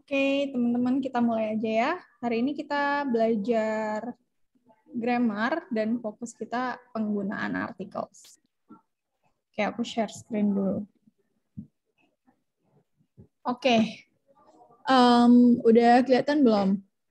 Oke, teman-teman, kita mulai aja ya. Hari ini kita belajar grammar dan fokus kita penggunaan articles. Oke, aku share screen dulu. Oke, udah kelihatan belum?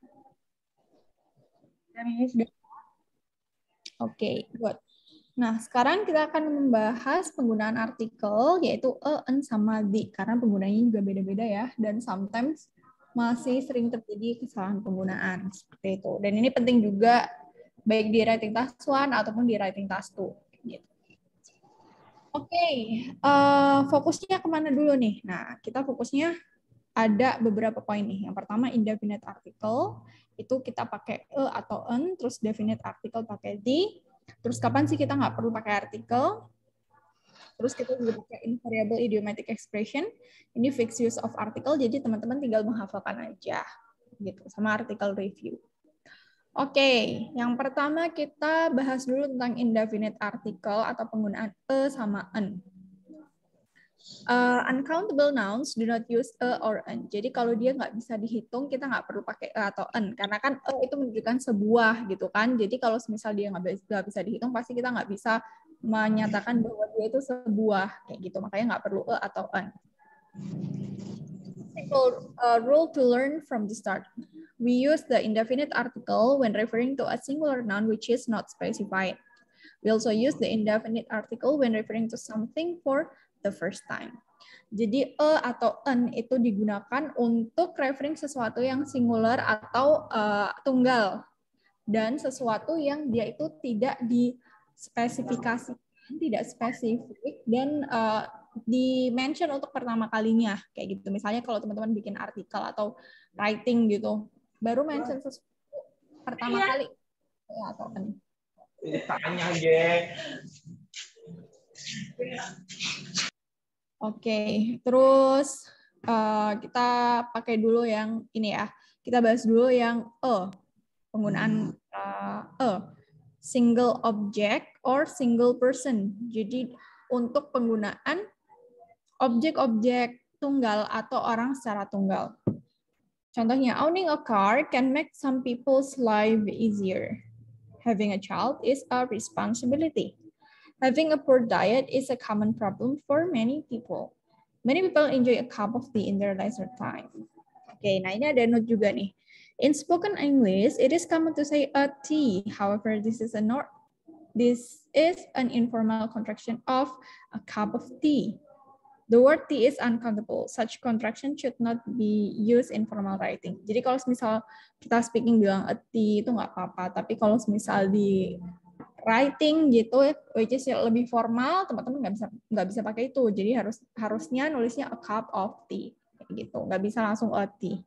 Oke, good. Nah, sekarang kita akan membahas penggunaan artikel, yaitu a, an, sama the, karena penggunaannya juga beda-beda ya, dan sometimes masih sering terjadi kesalahan penggunaan, seperti itu. Dan ini penting juga, baik di writing task 1 ataupun di writing task 2. Gitu. Oke, fokusnya kemana dulu nih? Nah, kita fokusnya ada beberapa poin nih. Yang pertama, indefinite article, itu kita pakai a atau an, terus definite article pakai the. Terus kapan sih kita nggak perlu pakai artikel? Terus kita juga pakai invariable idiomatic expression. Ini fixed use of article, jadi teman-teman tinggal menghafalkan aja. Gitu, sama article review. Oke, yang pertama kita bahas dulu tentang indefinite article atau penggunaan a sama an. Uncountable nouns do not use a or an. Jadi kalau dia nggak bisa dihitung, kita nggak perlu pakai a atau an. Karena kan a itu menunjukkan sebuah gitu kan. Jadi kalau misal dia nggak bisa dihitung, pasti kita nggak bisa menyatakan bahwa dia itu sebuah kayak gitu. Makanya nggak perlu a atau an. Simple rule to learn from the start. We use the indefinite article when referring to a singular noun which is not specified. We also use the indefinite article when referring to something for the first time. Jadi a atau an itu digunakan untuk referring sesuatu yang singular atau tunggal, dan sesuatu yang dia itu tidak dispesifikasikan, tidak spesifik, dan di-mention untuk pertama kalinya kayak gitu. Misalnya kalau teman-teman bikin artikel atau writing gitu, baru mention sesuatu pertama kali ya, atau an. Tanya aja. Oke, terus kita pakai dulu yang ini ya. Kita bahas dulu yang penggunaan single object or single person. Jadi untuk penggunaan objek-objek tunggal atau orang secara tunggal. Contohnya, owning a car can make some people's life easier. Having a child is a responsibility. Having a poor diet is a common problem for many people. Many people enjoy a cup of tea in their leisure time. Oke, nah ini ada note juga nih. In spoken English, it is common to say a tea. However, this is an informal contraction of a cup of tea. The word tea is uncountable. Such contraction should not be used in formal writing. Jadi kalau misal kita speaking bilang a tea itu nggak apa-apa. Tapi kalau misal di writing gitu, which is lebih formal, teman-teman nggak bisa pakai itu. Jadi harusnya nulisnya a cup of tea, gitu. Nggak bisa langsung a tea.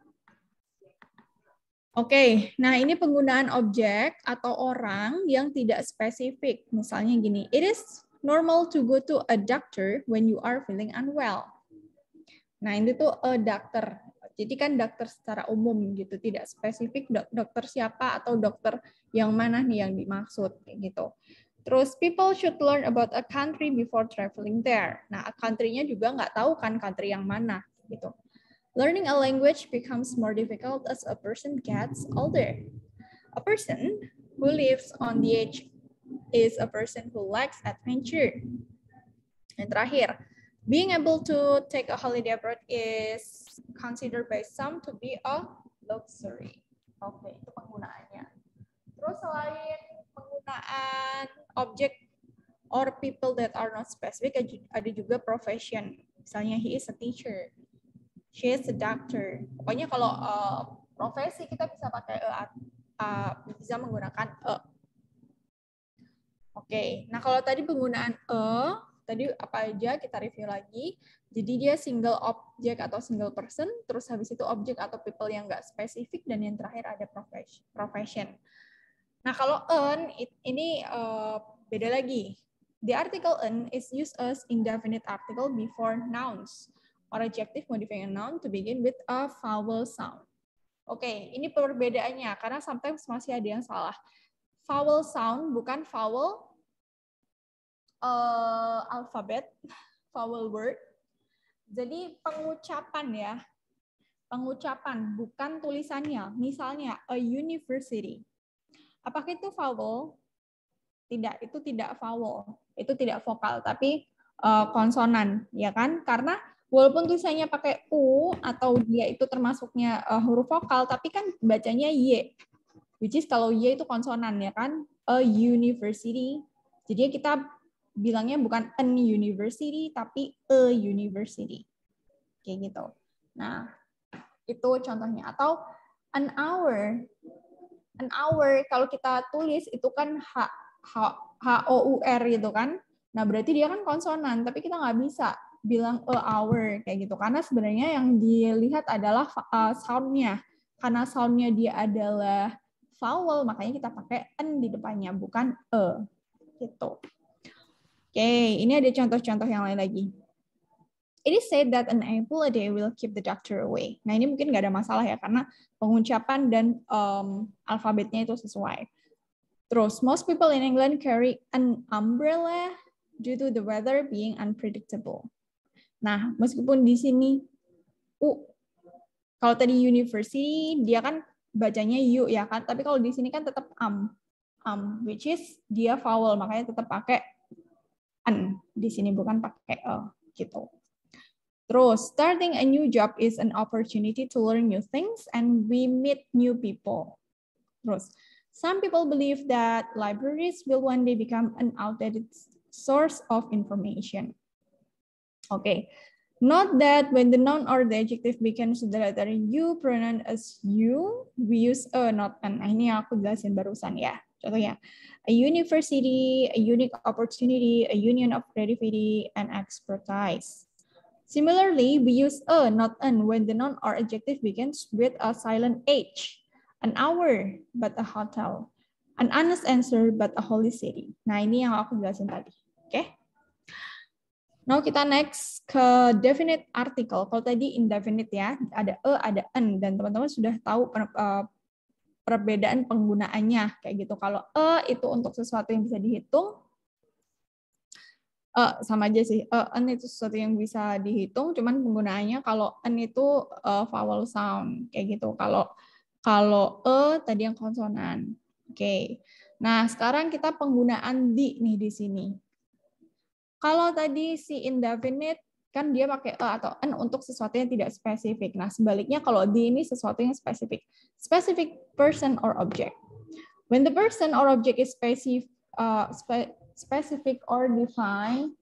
Oke, nah ini penggunaan objek atau orang yang tidak spesifik. Misalnya gini, it is normal to go to a doctor when you are feeling unwell. Nah ini tuh a doctor. Jadi kan dokter secara umum gitu, tidak spesifik dokter siapa atau dokter yang mana nih yang dimaksud gitu. Terus people should learn about a country before traveling there. Nah, country-nya juga nggak tahu kan country yang mana gitu. Learning a language becomes more difficult as a person gets older. A person who lives on the edge is a person who likes adventure. Dan terakhir, being able to take a holiday abroad is considered by some to be a luxury. Oke, itu penggunaannya. Terus selain penggunaan objek or people that are not specific, ada juga profession. Misalnya, he is a teacher, she is a doctor. Pokoknya kalau profesi kita bisa pakai bisa menggunakan a. Oke, nah kalau tadi penggunaan tadi apa aja kita review lagi. Jadi dia single object atau single person, terus habis itu objek atau people yang nggak spesifik, dan yang terakhir ada profession. Nah kalau an ini beda lagi. The article an is used as indefinite article before nouns or adjective modifying a noun to begin with a vowel sound. Oke, ini perbedaannya karena sometimes masih ada yang salah. Vowel sound bukan vowel alfabet, vowel word. Jadi pengucapan ya. pengucapan, bukan tulisannya. Misalnya, a university. Apakah itu vowel? Tidak, itu tidak vowel. Itu tidak vokal, tapi konsonan, ya kan? Karena walaupun tulisannya pakai U atau dia itu termasuknya huruf vokal, tapi kan bacanya Y. Which is kalau Y itu konsonan, ya kan? A university. Jadi kita bilangnya bukan an university, tapi a university. Kayak gitu. Nah, itu contohnya. Atau an hour. An hour, kalau kita tulis itu kan H-O-U-R gitu kan. Nah, berarti dia kan konsonan, tapi kita nggak bisa bilang a hour kayak gitu. Karena sebenarnya yang dilihat adalah sound-nya. Karena sound-nya dia adalah vowel, makanya kita pakai n di depannya, bukan e. Gitu. Oke, ini ada contoh-contoh yang lain lagi. It is said that an apple a day will keep the doctor away. Nah, ini mungkin nggak ada masalah ya, karena pengucapan dan alfabetnya itu sesuai. Terus, most people in England carry an umbrella due to the weather being unpredictable. Nah, meskipun di sini kalau tadi university, dia kan bacanya U ya kan, tapi kalau di sini kan tetap which is dia vowel, makanya tetap pakai an di sini, bukan pakai gitu. Terus, starting a new job is an opportunity to learn new things and we meet new people. Terus, some people believe that libraries will one day become an outdated source of information. Okay. Note that when the noun or the adjective begins with the letter U, pronoun as you, we use a, not an. Nah, ini yang aku jelasin barusan ya. Contohnya, a university, a unique opportunity, a union of creativity, and expertise. Similarly, we use a, not an, when the noun or adjective begins with a silent H. An hour, but a hotel. An honest answer, but a holy city. Nah, ini yang aku jelasin tadi. Oke? Okay? Now kita next ke definite article. Kalau tadi indefinite ya, ada e, ada an, dan teman-teman sudah tahu perbedaan penggunaannya. Kayak gitu. Kalau e itu untuk sesuatu yang bisa dihitung, sama aja sih. An itu sesuatu yang bisa dihitung, cuman penggunaannya kalau an itu vowel sound kayak gitu. Kalau tadi yang konsonan. Oke. Nah, sekarang kita penggunaan di nih di sini. Kalau tadi si indefinite kan dia pakai atau an untuk sesuatu yang tidak spesifik. Nah, sebaliknya kalau di ini sesuatu yang spesifik. Specific person or object. When the person or object is specific or defined,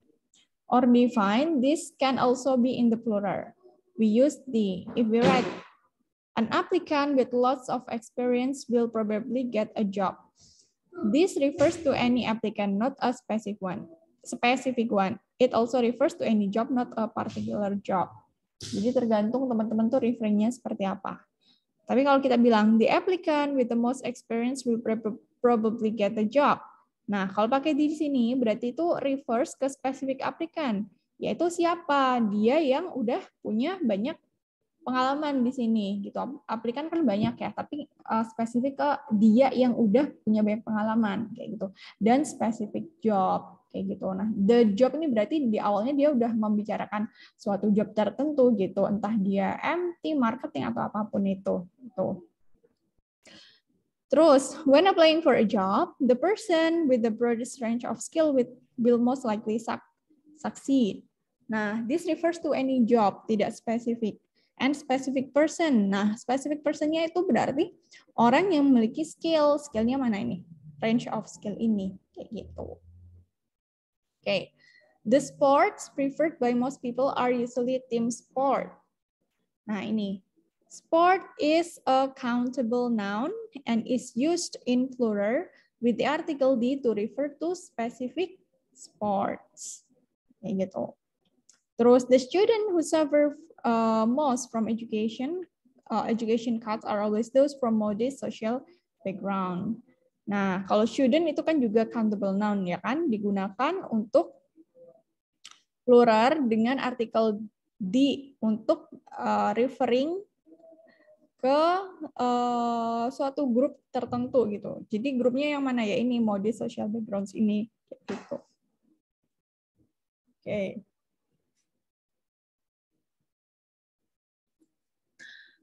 this can also be in the plural. We use the. If we write, an applicant with lots of experience will probably get a job. This refers to any applicant, not a specific one. It also refers to any job, not a particular job. Jadi tergantung teman-teman tuh referennya seperti apa. Tapi kalau kita bilang the applicant with the most experience will probably get the job. Nah, kalau pakai di sini berarti itu refers ke specific applicant, yaitu siapa? Dia yang udah punya banyak pengalaman di sini gitu. Aplikan kan banyak ya, tapi spesifik ke dia yang udah punya banyak pengalaman kayak gitu. Dan specific job kayak gitu. Nah, the job ini berarti di awalnya dia udah membicarakan suatu job tertentu gitu, entah dia MT, marketing atau apapun itu. Gitu. Terus, when applying for a job, the person with the broadest range of skill will most likely succeed. Nah, this refers to any job, tidak spesifik. And specific person. Nah, specific person-nya itu berarti orang yang memiliki skill. Skill-nya mana ini? Range of skill ini. Kayak gitu. Okay. The sports preferred by most people are usually team sport. Nah, ini. Sport is a countable noun and is used in plural with the article D to refer to specific sports. Kayak gitu. Terus, the student who suffer most from education cuts are always those from modest social background. Nah, kalau student itu kan juga countable noun ya kan, digunakan untuk plural dengan artikel D untuk referring ke suatu grup tertentu gitu. Jadi grupnya yang mana ya? Ini modest social backgrounds ini gitu. Oke.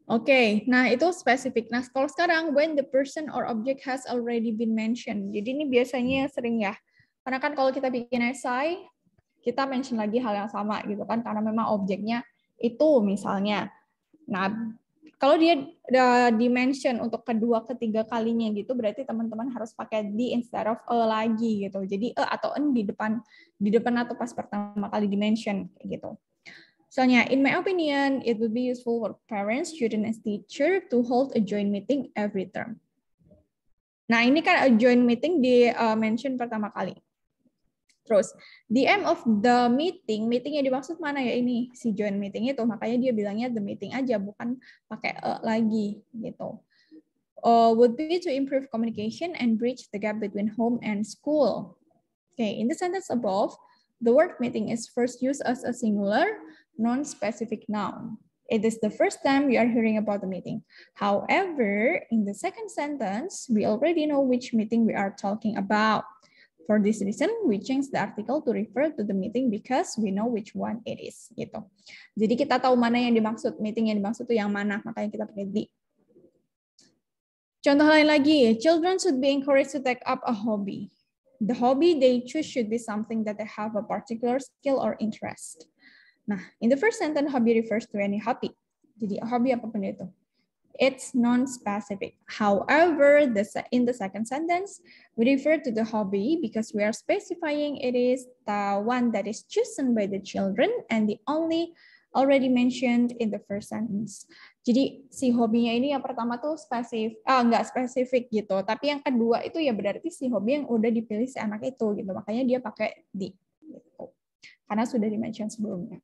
Oke, nah itu spesifik. Nah, kalau sekarang when the person or object has already been mentioned. Jadi ini biasanya sering ya. Karena kan kalau kita bikin essay, kita mention lagi hal yang sama gitu kan, karena memang objeknya itu misalnya. Nah, kalau dia dimention untuk kedua, ketiga kalinya gitu, berarti teman-teman harus pakai the instead of a lagi gitu. Jadi atau en di depan atau pas pertama kali dimention kayak gitu. Misalnya, in my opinion, it would be useful for parents, students, and teacher to hold a joint meeting every term. Nah, ini kan a joint meeting di mention pertama kali. Terus, the aim of the meeting, meeting yang dimaksud mana ya ini? Si joint meeting itu, makanya dia bilangnya the meeting aja, bukan pakai lagi gitu. Would be to improve communication and bridge the gap between home and school. Okay, in the sentence above, the word meeting is first used as a singular, non-specific noun. It is the first time we are hearing about the meeting. However, in the second sentence, we already know which meeting we are talking about. For this reason, we change the article to refer to the meeting because we know which one it is. Gitu. Jadi kita tahu mana yang dimaksud, meeting yang dimaksud itu yang mana, makanya kita pakai the. Contoh lain lagi, children should be encouraged to take up a hobby. The hobby they choose should be something that they have a particular skill or interest. Nah, in the first sentence, hobby refers to any hobby. Jadi, hobby apapun itu. It's non-specific. However, in the second sentence, we refer to the hobby because we are specifying it is the one that is chosen by the children and the only already mentioned in the first sentence. Jadi si hobinya ini yang pertama tuh nggak spesifik gitu, tapi yang kedua itu ya berarti si hobi yang udah dipilih si anak itu gitu, makanya dia pakai di gitu. Karena sudah di-mention sebelumnya.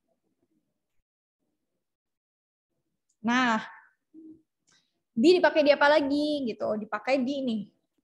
Nah, dipakai di apa lagi gitu? Dipakai di nih.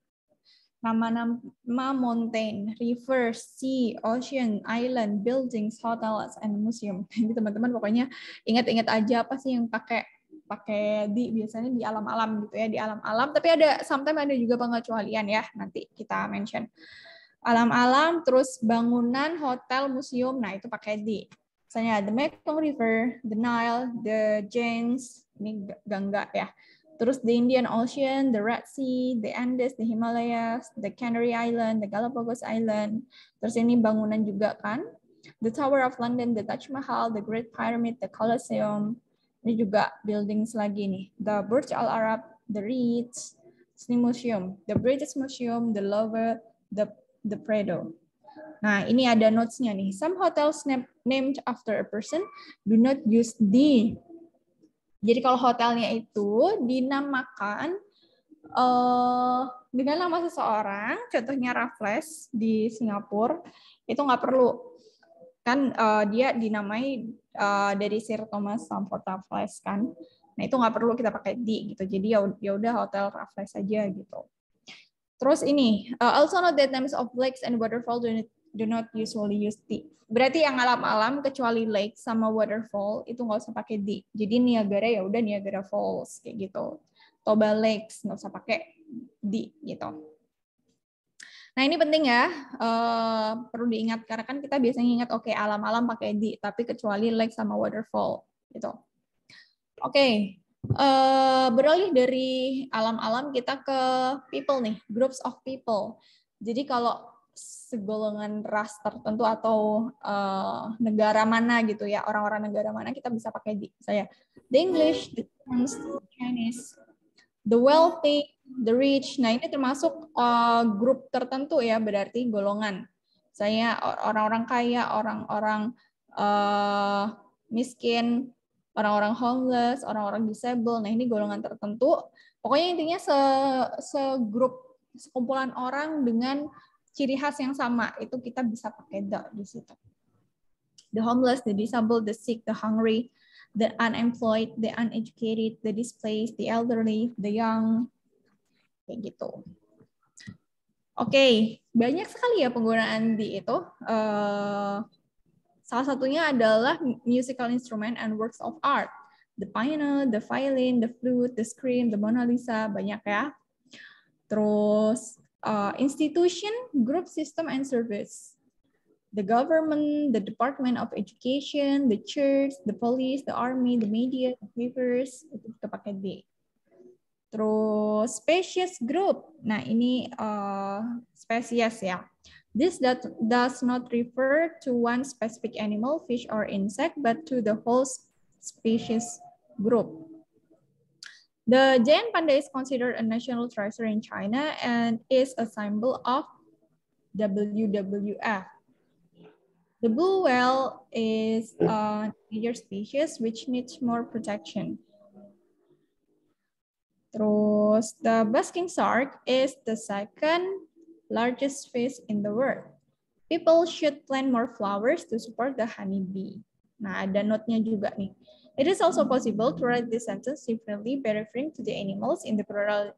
Nama mountain, river, sea, ocean, island, buildings, hotels, and museum. Jadi teman-teman pokoknya ingat-ingat aja apa sih yang pakai di biasanya di alam-alam gitu ya, di alam-alam. Tapi sometimes ada juga pengecualian ya. Nanti kita mention. Alam-alam, terus bangunan, hotel, museum. Nah itu pakai di. Misalnya the Mekong River, the Nile, the Ganges, ini Gangga ya. Terus the Indian Ocean, the Red Sea, the Andes, the Himalayas, the Canary Island, the Galapagos Island. Terus ini bangunan juga kan. The Tower of London, the Taj Mahal, the Great Pyramid, the Colosseum. Ini juga buildings lagi nih. The Burj Al Arab, the Ritz, Sydney Museum, the British Museum, the Louvre, the Prado. Nah, ini ada notes-nya nih. Some hotels named after a person do not use the. Jadi kalau hotelnya itu dinamakan dengan nama seseorang, contohnya Raffles di Singapura, itu nggak perlu. Kan dia dinamai dari Sir Thomas Stamford Raffles kan. Nah itu nggak perlu kita pakai di gitu. Jadi ya udah hotel Raffles saja gitu. Terus ini, also note that names of lakes and waterfall do not usually use the. Berarti yang alam-alam kecuali lake sama waterfall itu nggak usah pakai di. Jadi Niagara ya udah Niagara Falls kayak gitu. Toba Lakes nggak usah pakai di gitu. Nah ini penting ya, perlu diingat karena kan kita biasanya ingat oke, alam-alam pakai di, tapi kecuali lake sama waterfall gitu. Oke. Beralih dari alam-alam kita ke people nih, groups of people. Jadi kalau segolongan ras tertentu atau negara mana gitu ya, orang-orang negara mana kita bisa pakai di. Saya the English, the Chinese, the wealthy, the rich. Nah ini termasuk grup tertentu ya, berarti golongan. Saya orang-orang kaya, orang-orang miskin, orang-orang homeless, orang-orang disable. Nah, ini golongan tertentu. Pokoknya intinya segrup, sekumpulan orang dengan ciri khas yang sama. Itu kita bisa pakai the di situ. The homeless, the disabled, the sick, the hungry, the unemployed, the uneducated, the displaced, the elderly, the young. Kayak gitu. Oke, banyak sekali ya penggunaan di itu. Salah satunya adalah musical instrument and works of art. The piano, the violin, the flute, the scream, the Mona Lisa, banyak ya. Terus institution, group, system, and service. the government, the Department of Education, the church, the police, the army, the media, the papers, itu kita pakai D. Terus species group. Nah, ini spesies ya. This does not refer to one specific animal, fish, or insect, but to the whole species group. The giant panda is considered a national treasure in China and is a symbol of WWF. The blue whale is a major species which needs more protection. Terus, the basking shark is the second largest fish in the world. People should plant more flowers to support the honeybee. Nah, ada note-nya juga nih. It is also possible to write this sentence differently by referring to the animals in the plural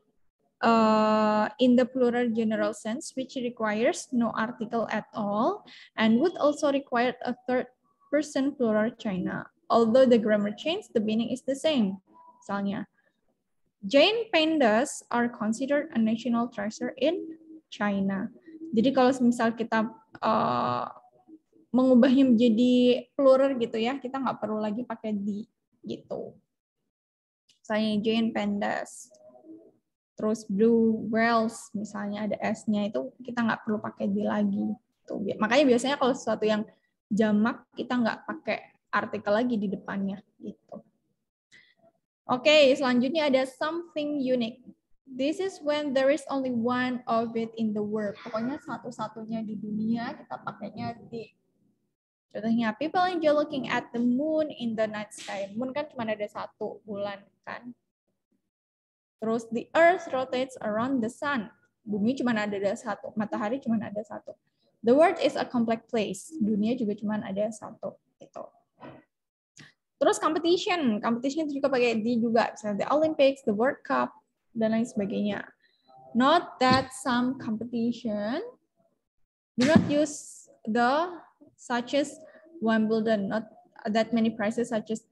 general sense, which requires no article at all and would also require a third person plural China. Although the grammar changed, the meaning is the same. Misalnya, giant pandas are considered a national treasure in China. Jadi kalau misal kita mengubahnya menjadi plural gitu ya, kita nggak perlu lagi pakai di gitu. Misalnya giant pandas. Terus blue whales, misalnya ada S-nya, itu kita nggak perlu pakai di lagi. Tuh. Makanya biasanya kalau sesuatu yang jamak, kita nggak pakai artikel lagi di depannya. Gitu. Oke, selanjutnya ada something unique. This is when there is only one of it in the world. Pokoknya satu-satunya di dunia, kita pakainya di. Contohnya, people enjoy looking at the moon in the night sky. Moon kan cuma ada satu, bulan kan. Terus the earth rotates around the sun. Bumi cuma ada satu, matahari cuma ada satu. The world is a complex place. Dunia juga cuma ada satu. Gitu. Terus competition itu juga pakai D juga. Misalnya the Olympics, the World Cup, dan lain sebagainya. Note that some competition do not use the such as Wimbledon, not that many prizes such as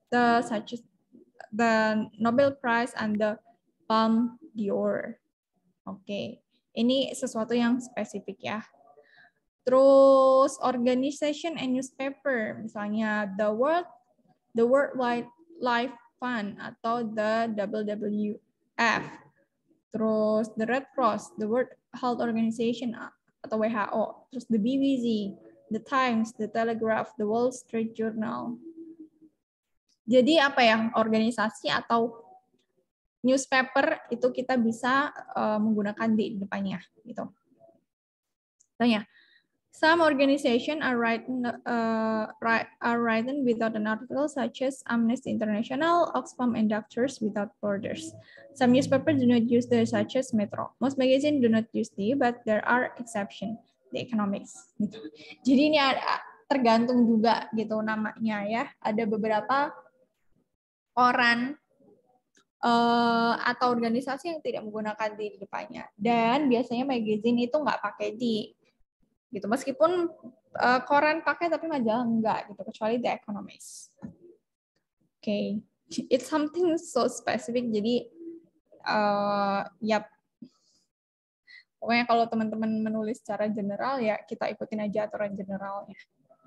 the Nobel Prize and the Palme d'Or. Oke, ini sesuatu yang spesifik ya. Terus organization and newspaper, misalnya the World Wildlife Fund atau the WWF. Terus the Red Cross, the World Health Organization atau WHO. Terus the BBC, the Times, the Telegraph, the Wall Street Journal. Jadi apa ya, organisasi atau newspaper itu kita bisa menggunakan di depannya gitu. Tanya, some organization are written without an article, such as Amnesty International, Oxfam, and Doctors Without Borders. Some newspapers do not use the, such as Metro. Most magazines do not use the, but there are exceptions. The Economics. Gitu. Jadi ini tergantung juga gitu namanya ya. Ada beberapa koran atau organisasi yang tidak menggunakan di depannya, dan biasanya magazine itu nggak pakai di gitu, meskipun koran pakai tapi majalah enggak gitu, kecuali The Economist. Oke, it's something so specific, jadi pokoknya kalau teman-teman menulis secara general ya kita ikutin aja aturan generalnya.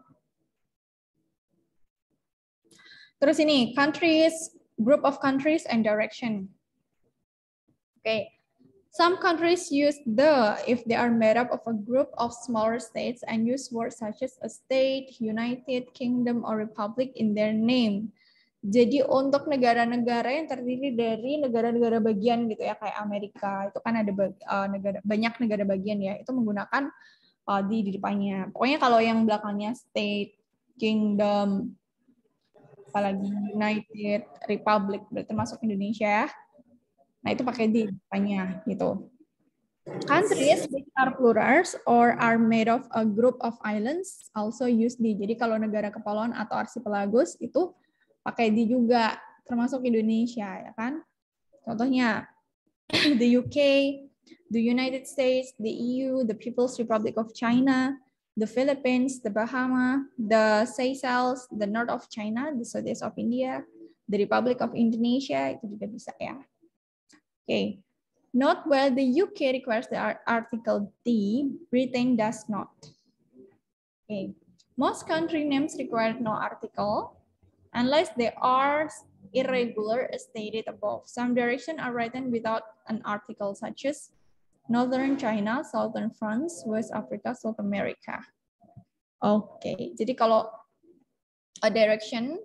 Terus ini countries, group of countries and direction. Okay, some countries use the if they are made up of a group of smaller states and use words such as a state, United Kingdom, or republic in their name. Jadi untuk negara-negara yang terdiri dari negara-negara bagian gitu ya, kayak Amerika itu kan ada banyak negara bagian ya, itu menggunakan di depannya. Pokoknya kalau yang belakangnya state, kingdom, apalagi United, Republic, termasuk Indonesia. Nah, itu pakai di depannya gitu. Countries which are plurals or are made of a group of islands also use di. Jadi kalau negara kepulauan atau archipelagos itu pakai di juga, termasuk Indonesia ya kan. Contohnya the UK, the United States, the EU, the People's Republic of China, the Philippines, the Bahamas, the Seychelles, the North of China, the Southeast of India, the Republic of Indonesia, itu juga bisa ya. Okay. Note while the UK requires the article D, Britain does not. Okay. Most country names require no article unless they are irregular as stated above. Some directions are written without an article, such as Northern China, Southern France, West Africa, South America. Oke, jadi kalau a direction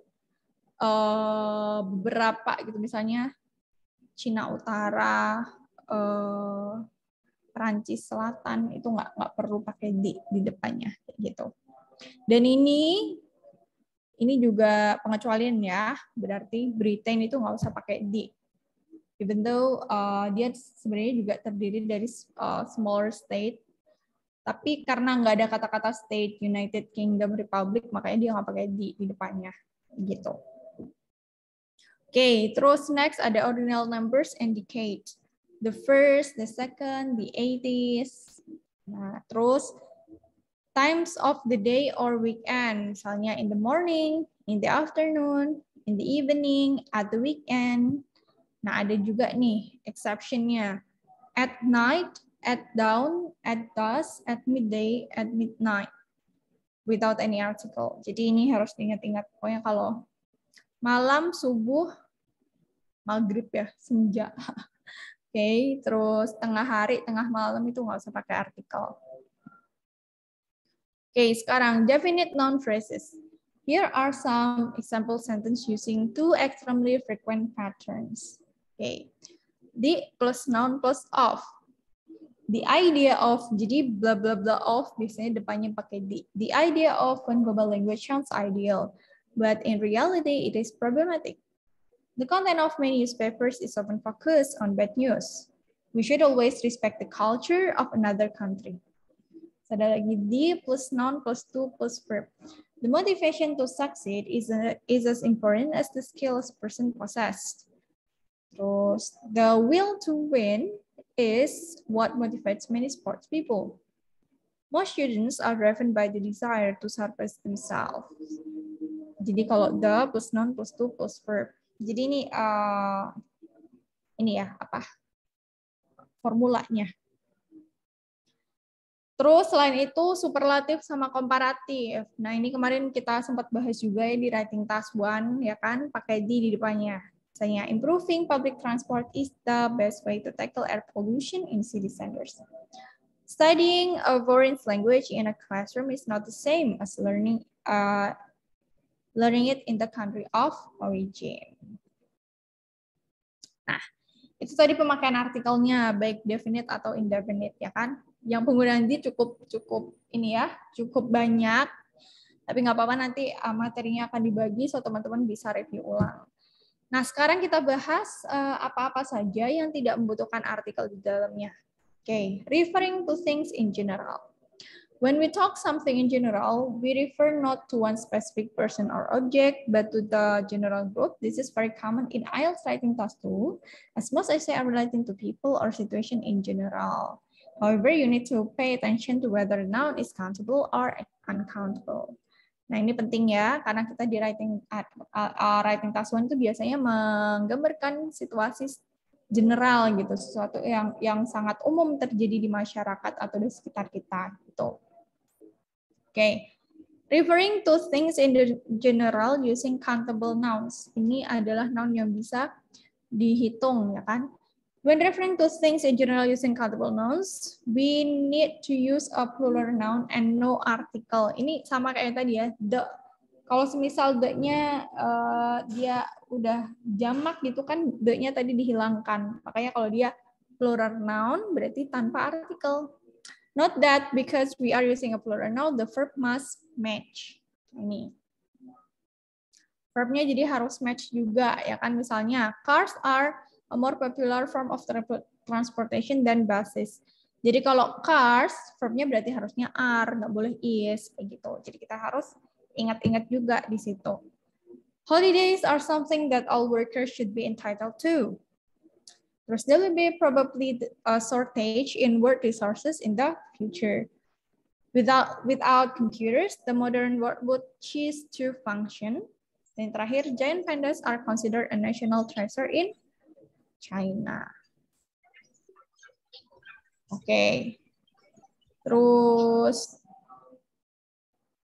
beberapa gitu, misalnya Cina Utara, Perancis Selatan, itu nggak perlu pakai di depannya gitu. Dan ini juga pengecualian ya, berarti Britain itu nggak usah pakai di. Even though dia sebenarnya juga terdiri dari smaller state, tapi karena nggak ada kata-kata state, United Kingdom, Republic, makanya dia nggak pakai di depannya gitu. Oke, terus next ada ordinal numbers and decade. The first, the second, the 80s. Nah, terus times of the day or weekend, misalnya in the morning, in the afternoon, in the evening, at the weekend. Nah, ada juga nih exception-nya. At night, at dawn, at dusk, at midday, at midnight. Without any article. Jadi ini harus diingat-ingat. Pokoknya kalau malam, subuh, maghrib ya, senja. Oke, terus tengah hari, tengah malam itu nggak usah pakai artikel. Oke, sekarang definite noun phrases. Here are some example sentence using two extremely frequent patterns. Oke, the plus noun plus of. The idea of, jadi bla bla bla of biasanya depannya pakai the. The idea of one global language sounds ideal, but in reality it is problematic. The content of many newspapers is often focused on bad news. We should always respect the culture of another country. So ada lagi the plus noun plus to plus verb. The motivation to succeed is as important as the skills person possessed. Terus the will to win is what motivates many sports people. Most students are driven by the desire to surpass themselves. Jadi kalau the plus noun plus to plus verb. Jadi ini ya apa formulanya. Terus selain itu superlatif sama komparatif. Nah ini kemarin kita sempat bahas juga ya di writing task 1 ya kan, pakai di depannya. Misalnya improving public transport is the best way to tackle air pollution in city centers. Studying a foreign language in a classroom is not the same as learning it in the country of origin. Nah, itu tadi pemakaian artikelnya, baik definite atau indefinite ya kan. Yang penggunaan di cukup ini ya, cukup banyak. Tapi nggak apa-apa, nanti materinya akan dibagi so teman-teman bisa review ulang. Nah, sekarang kita bahas apa-apa saja yang tidak membutuhkan artikel di dalamnya. Oke, referring to things in general. When we talk something in general, we refer not to one specific person or object, but to the general group. This is very common in IELTS writing task 2, as most essays are relating to people or situation in general. However, you need to pay attention to whether the noun is countable or uncountable. Nah, ini penting ya, karena kita di writing task 1 itu biasanya menggambarkan situasi general gitu, sesuatu yang sangat umum terjadi di masyarakat atau di sekitar kita gitu. Oke, referring to things in the general using countable nouns. Ini adalah noun yang bisa dihitung, ya kan? When referring to things in general using countable nouns, we need to use a plural noun and no article. Ini sama kayak tadi ya, the. Kalau semisal the-nya dia udah jamak gitu kan, the-nya tadi dihilangkan. Makanya kalau dia plural noun berarti tanpa artikel. Note that because we are using a plural noun, the verb must match. Ini. Verbnya jadi harus match juga, ya kan? Misalnya, cars are a more popular form of transportation than buses. Jadi kalau cars, verbnya berarti harusnya are, nggak boleh is, kayak gitu. Jadi kita harus ingat-ingat juga di situ. Holidays are something that all workers should be entitled to. Terus there will be probably a shortage in work resources in the future. Without computers, the modern world would cease to function. Dan terakhir, giant pandas are considered a national treasure in China. Oke. Terus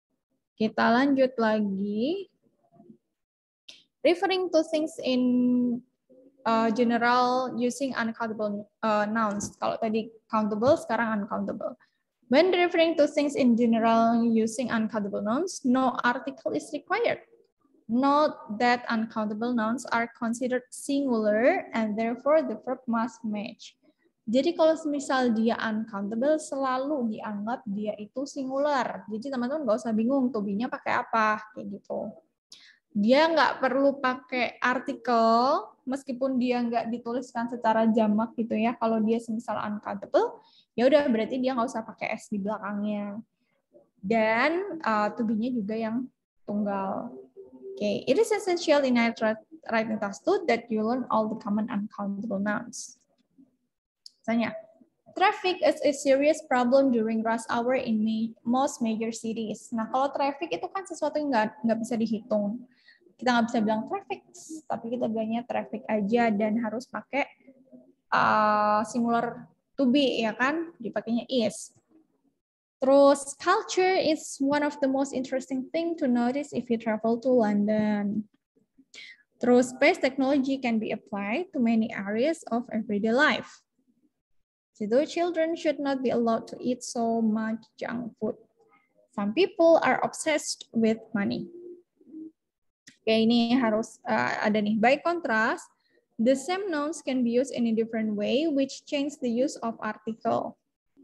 Kita lanjut lagi. Referring to things in general using uncountable nouns. Kalau tadi countable, sekarang uncountable. When referring to things in general using uncountable nouns, no article is required. Note that uncountable nouns are considered singular and therefore the verb must match. Jadi kalau misal dia uncountable, selalu dianggap dia itu singular. Jadi teman-teman nggak usah bingung to be-nya pakai apa, kayak gitu. Dia nggak perlu pakai artikel, meskipun dia nggak dituliskan secara jamak gitu ya. Kalau dia semisal uncountable, ya udah berarti dia nggak usah pakai s di belakangnya. Dan to be-nya juga yang tunggal. Okay, it is essential in writing task 2 that you learn all the common uncountable nouns. Misalnya, traffic is a serious problem during rush hour in most major cities. Nah, kalau traffic itu kan sesuatu yang nggak bisa dihitung. Kita nggak bisa bilang traffic, tapi kita bilangnya traffic aja dan harus pakai singular to be, ya kan? Dipakainya is. Terus, culture is one of the most interesting thing to notice if you travel to London. Terus, space technology can be applied to many areas of everyday life. So, children should not be allowed to eat so much junk food. Some people are obsessed with money. Oke, ini harus ada nih. By contrast, the same nouns can be used in a different way, which change the use of article.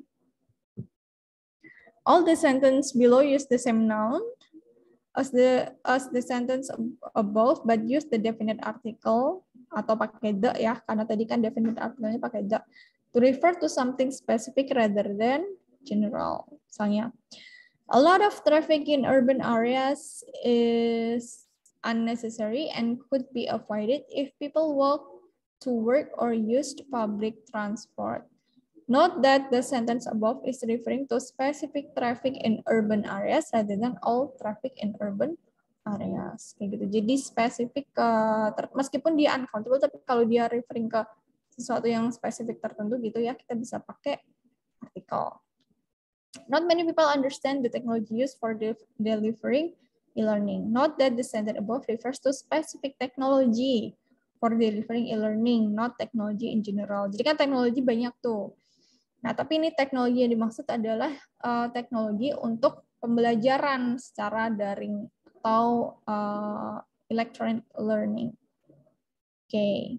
All the sentence below use the same noun as the sentence above, but use the definite article atau pakai the ya, karena tadi kan definite article-nya pakai the to refer to something specific rather than general. Misalnya, a lot of traffic in urban areas is unnecessary and could be avoided if people walk to work or used public transport. Note that the sentence above is referring to specific traffic in urban areas rather than all traffic in urban areas. Kayak gitu. Jadi spesifik ke, meskipun dia uncountable, tapi kalau dia referring ke sesuatu yang spesifik tertentu gitu ya, kita bisa pakai artikel. Not many people understand the technology used for delivering e-learning. Note that the sentence above refers to specific technology for delivering e-learning, not technology in general. Jadi kan teknologi banyak tuh. Nah, tapi ini teknologi yang dimaksud adalah teknologi untuk pembelajaran secara daring atau electronic learning. Oke.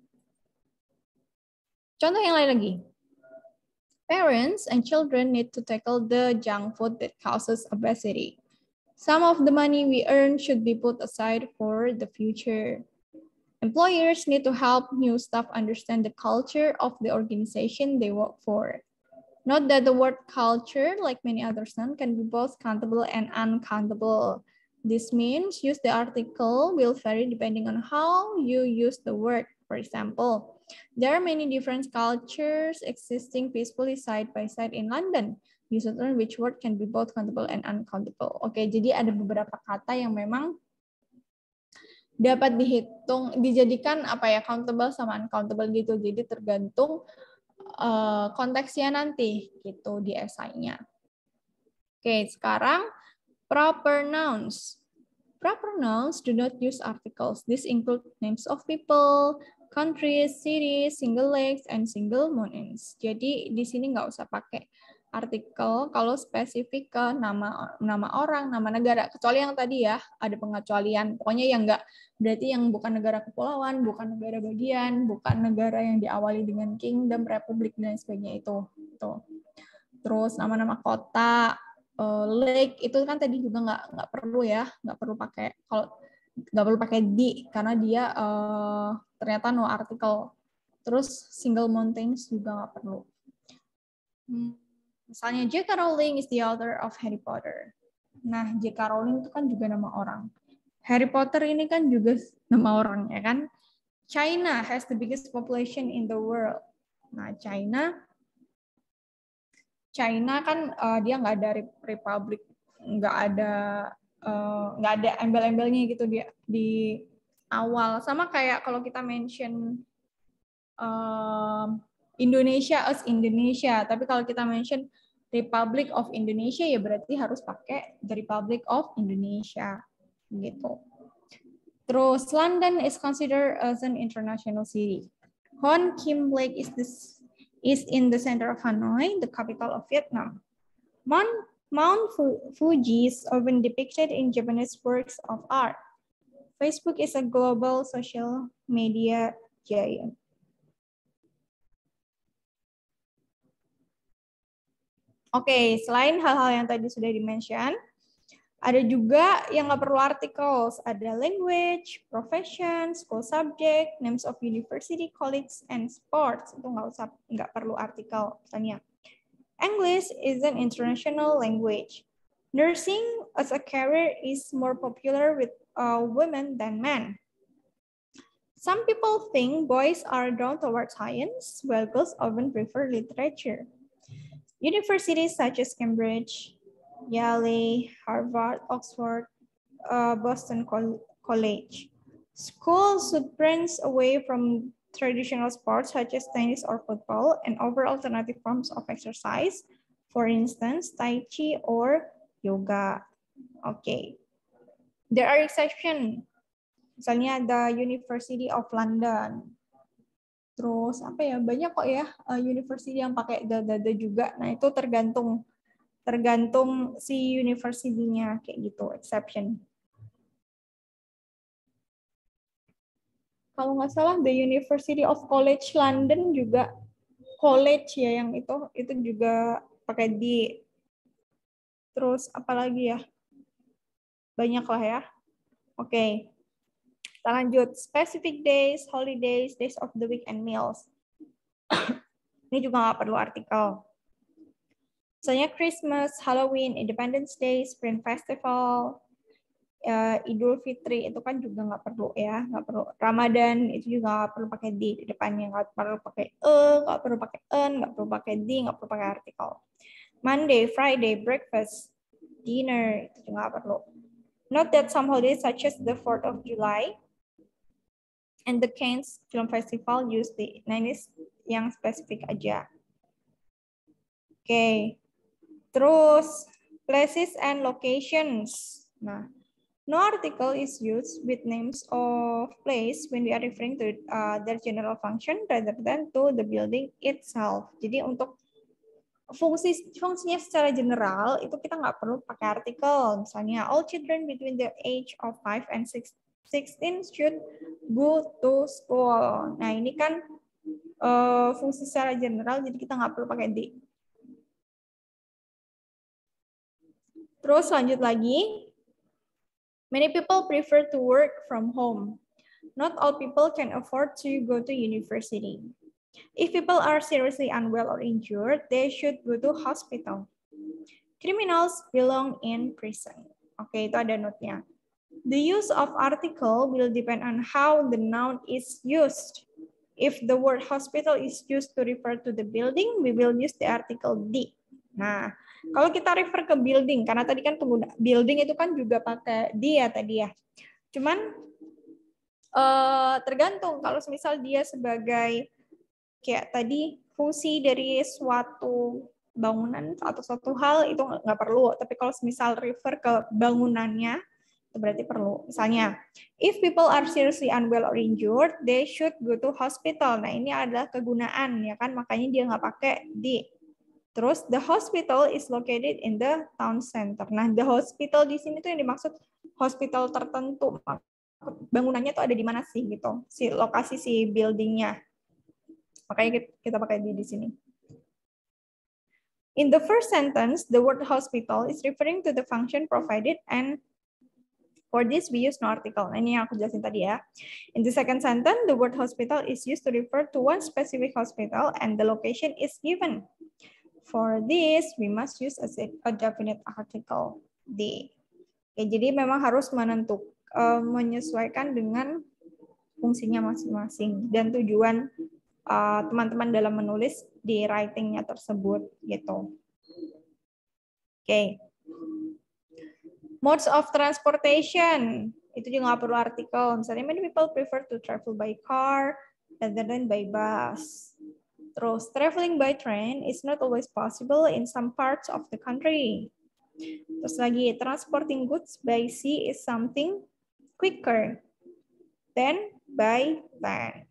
Contoh yang lain lagi. Parents and children need to tackle the junk food that causes obesity. Some of the money we earn should be put aside for the future. Employers need to help new staff understand the culture of the organization they work for. Note that the word culture, like many other nouns, can be both countable and uncountable. This means use the article will vary depending on how you use the word. For example, there are many different cultures existing peacefully side by side in London. Use a term which word can be both countable and uncountable. Oke, jadi ada beberapa kata yang memang dapat dihitung, dijadikan apa ya, countable sama uncountable gitu. Jadi tergantung konteksnya nanti gitu di esainya. Oke, sekarang proper nouns. Proper nouns do not use articles. This include names of people, countries, cities, single legs, and single mountains. Jadi di sini nggak usah pakai artikel kalau spesifik ke nama orang, nama negara. Kecuali yang tadi ya ada pengecualian. Pokoknya yang nggak berarti yang bukan negara kepulauan, bukan negara bagian, bukan negara yang diawali dengan kingdom, republik dan sebagainya itu. Terus nama-nama kota. Lake itu kan tadi juga nggak perlu ya, nggak perlu pakai, kalau nggak perlu pakai di karena dia ternyata no article. Terus single mountains juga nggak perlu. Misalnya J.K. Rowling is the author of Harry Potter. Nah, J.K. Rowling itu kan juga nama orang. Harry Potter ini kan juga nama orang ya kan. China has the biggest population in the world. Nah, China kan dia nggak ada republik, nggak ada embel-embelnya gitu di awal. Sama kayak kalau kita mention Indonesia as Indonesia, tapi kalau kita mention Republic of Indonesia ya berarti harus pakai the Republic of Indonesia gitu. Terus London is considered as an international city. Hon Kim Lake is in the center of Hanoi, the capital of Vietnam. Mount Fuji is often depicted in Japanese works of art. Facebook is a global social media giant. Oke, selain hal-hal yang tadi sudah di-mention, ada juga yang nggak perlu articles. Ada language, profession, school subject, names of university, colleges, and sports. Itu nggak perlu artikel. Misalnya, English is an international language. Nursing as a career is more popular with women than men. Some people think boys are drawn towards science, while girls often prefer literature. Universities such as Cambridge, Yale, Harvard, Oxford, Boston College. Schools should branch away from traditional sports such as tennis or football and offer alternative forms of exercise, for instance, Tai Chi or yoga. Okay. There are exceptions. Misalnya the University of London. Terus apa ya, banyak kok ya university yang pakai dada juga. Nah itu tergantung si university-nya kayak gitu, exception. Kalau nggak salah the University of College London juga college ya, yang itu juga pakai di. Terus apalagi ya, banyak lah ya. Oke. Kita lanjut, specific days, holidays, days of the week, and meals. Ini juga nggak perlu artikel. Misalnya Christmas, Halloween, Independence Day, Spring Festival, Idul Fitri, itu kan juga nggak perlu ya, nggak perlu. Ramadan itu juga nggak perlu pakai di depannya, nggak perlu pakai nggak perlu pakai nggak perlu pakai di, nggak perlu pakai artikel. Monday, Friday, breakfast, dinner, itu juga nggak perlu. Note that some holidays such as the 4th of July and the Cannes Film Festival use the names yang spesifik aja. Oke. Terus places and locations. Nah, no article is used with names of place when we are referring to their general function rather than to the building itself. Jadi untuk fungsinya secara general itu kita nggak perlu pakai artikel. Misalnya all children between the age of 5 and 16 should go to school. Nah ini kan fungsi secara general, jadi kita nggak perlu pakai di. Terus lanjut lagi. Many people prefer to work from home. Not all people can afford to go to university. If people are seriously unwell or injured, they should go to hospital. Criminals belong in prison. Oke, itu ada note-nya. The use of article will depend on how the noun is used. If the word hospital is used to refer to the building, we will use the article the. Nah, kalau kita refer ke building, karena tadi kan pengguna building itu kan juga pakai the ya tadi ya. Cuman tergantung kalau misal dia sebagai kayak tadi fungsi dari suatu bangunan atau suatu hal itu nggak perlu. Tapi kalau misal refer ke bangunannya itu berarti perlu. Misalnya, if people are seriously unwell or injured, they should go to hospital. Nah ini adalah kegunaan ya kan, makanya dia nggak pakai di. Terus the hospital is located in the town center. Nah the hospital di sini tuh yang dimaksud hospital tertentu. Bangunannya tuh ada di mana sih gitu, si lokasi si buildingnya. Makanya kita pakai di sini. In the first sentence, the word hospital is referring to the function provided, and for this we use no article. Nah, ini yang aku jelasin tadi ya. In the second sentence, the word hospital is used to refer to one specific hospital, and the location is given. For this, we must use a definite article, the. Ya, jadi memang harus menyesuaikan dengan fungsinya masing-masing dan tujuan teman-teman dalam menulis di writing-nya tersebut gitu. Oke. Modes of transportation itu juga nggak perlu artikel. Misalnya many people prefer to travel by car rather than by bus. Terus, traveling by train is not always possible in some parts of the country. Terus lagi, transporting goods by sea is something quicker than by land.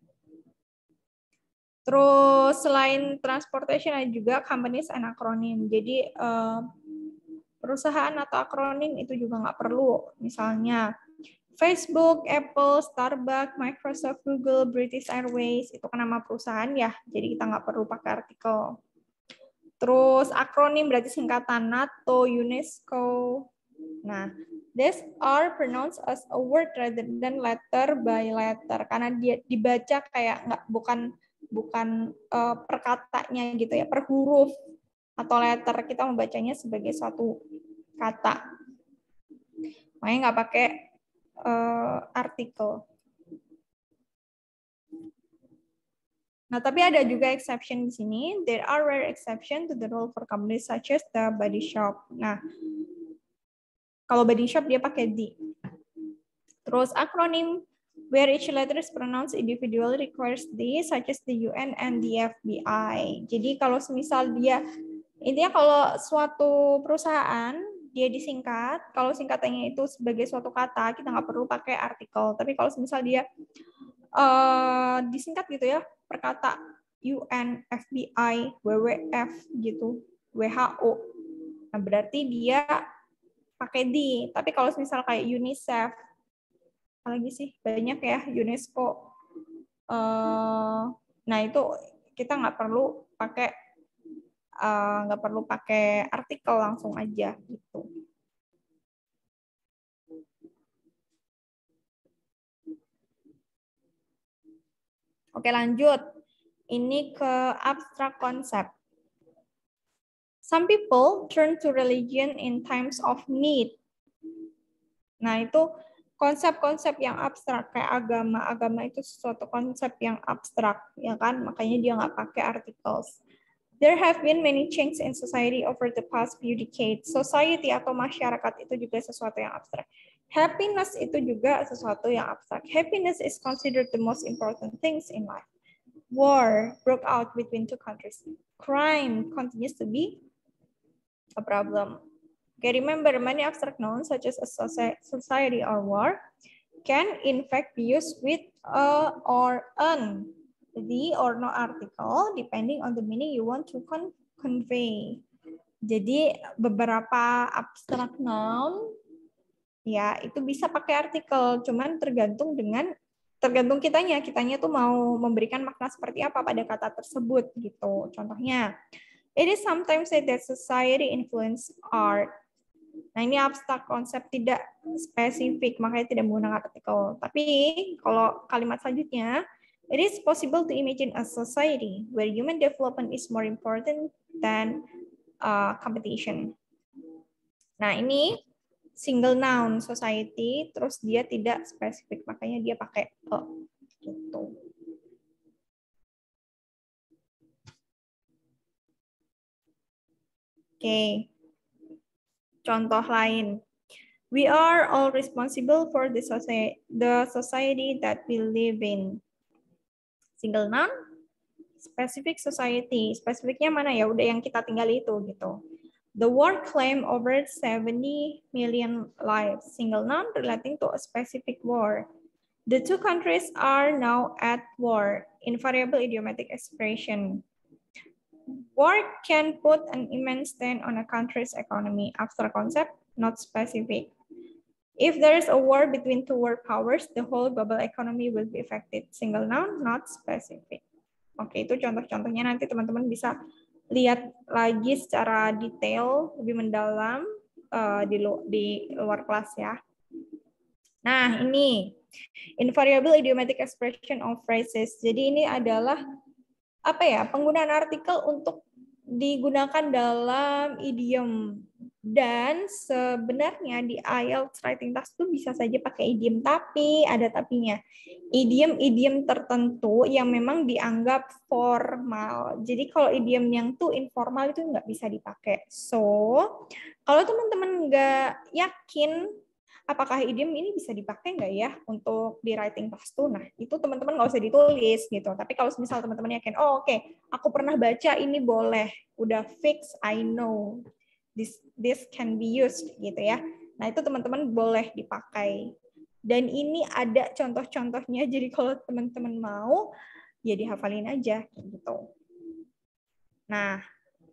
Terus, selain transportation ada juga companies and acronym. Jadi, perusahaan atau akronim itu juga nggak perlu. Misalnya, Facebook, Apple, Starbucks, Microsoft, Google, British Airways, itu kan nama perusahaan ya, jadi kita nggak perlu pakai artikel. Terus akronim berarti singkatan NATO, UNESCO. Nah, these are pronounced as a word rather than letter by letter, karena dia dibaca kayak bukan per katanya gitu ya, per huruf atau letter, kita membacanya sebagai suatu kata. Makanya nggak pakai artikel. Nah, tapi ada juga exception di sini. There are rare exception to the rule for companies such as the body shop. Nah, kalau body shop dia pakai D. Terus akronim where each letter is pronounced individually requires D, such as the UN and the FBI. Jadi kalau semisal dia, intinya kalau suatu perusahaan dia disingkat, kalau singkatannya itu sebagai suatu kata, kita nggak perlu pakai artikel. Tapi kalau misal dia disingkat gitu ya, per kata UN, FBI, WWF gitu, WHO, nah berarti dia pakai D. Tapi kalau misal kayak UNICEF, apalagi sih banyak ya, UNESCO, nah itu kita nggak perlu pakai artikel, langsung aja gitu. Oke, lanjut. Ini ke abstract concept. Some people turn to religion in times of need. Nah, itu konsep-konsep yang abstrak kayak agama. Agama itu sesuatu konsep yang abstrak, ya kan? Makanya dia nggak pakai articles. There have been many changes in society over the past few decades. Society atau masyarakat itu juga sesuatu yang abstrak. Happiness itu juga sesuatu yang abstrak. Happiness is considered the most important things in life. War broke out between two countries. Crime continues to be a problem. Okay, remember, many abstract nouns such as a society or war can in fact be used with a or an, the or no article depending on the meaning you want to convey. Jadi beberapa abstract noun ya itu bisa pakai artikel, cuman tergantung kitanya tuh mau memberikan makna seperti apa pada kata tersebut gitu. Contohnya, it is sometimes said that society influence art. Nah, ini abstrak, konsep tidak spesifik, makanya tidak menggunakan artikel. Tapi kalau kalimat selanjutnya, it is possible to imagine a society where human development is more important than competition. Nah, ini single noun society, terus dia tidak spesifik, makanya dia pakai a. Gitu. Oke. Contoh lain. We are all responsible for the society that we live in. Single noun, specific society. Spesifiknya mana ya? Udah yang kita tinggal itu gitu. The war claimed over 70 million lives. Single noun relating to a specific war. The two countries are now at war. Invariable idiomatic expression. War can put an immense strain on a country's economy. Abstract concept, not specific. If there is a war between two world powers, the whole global economy will be affected. Single noun, not specific. Oke, itu contoh-contohnya, nanti teman-teman bisa lihat lagi secara detail, lebih mendalam di luar kelas ya. Nah, ini invariable idiomatic expression of phrases. Jadi ini adalah penggunaan artikel untuk digunakan dalam idiom. Dan sebenarnya di IELTS writing task itu bisa saja pakai idiom, tapi ada tapinya. Idiom-idiom tertentu yang memang dianggap formal. Jadi kalau idiom yang tuh informal itu nggak bisa dipakai. So, kalau teman-teman nggak yakin apakah idiom ini bisa dipakai nggak ya untuk di writing task tuh? Nah, itu teman-teman nggak usah ditulis gitu. Tapi kalau misal teman-teman yakin, oh oke, aku pernah baca ini boleh, udah fix, I know this can be used gitu ya. Nah, itu teman-teman boleh dipakai. Dan ini ada contoh-contohnya, jadi kalau teman-teman mau, ya dihafalin aja gitu. Nah,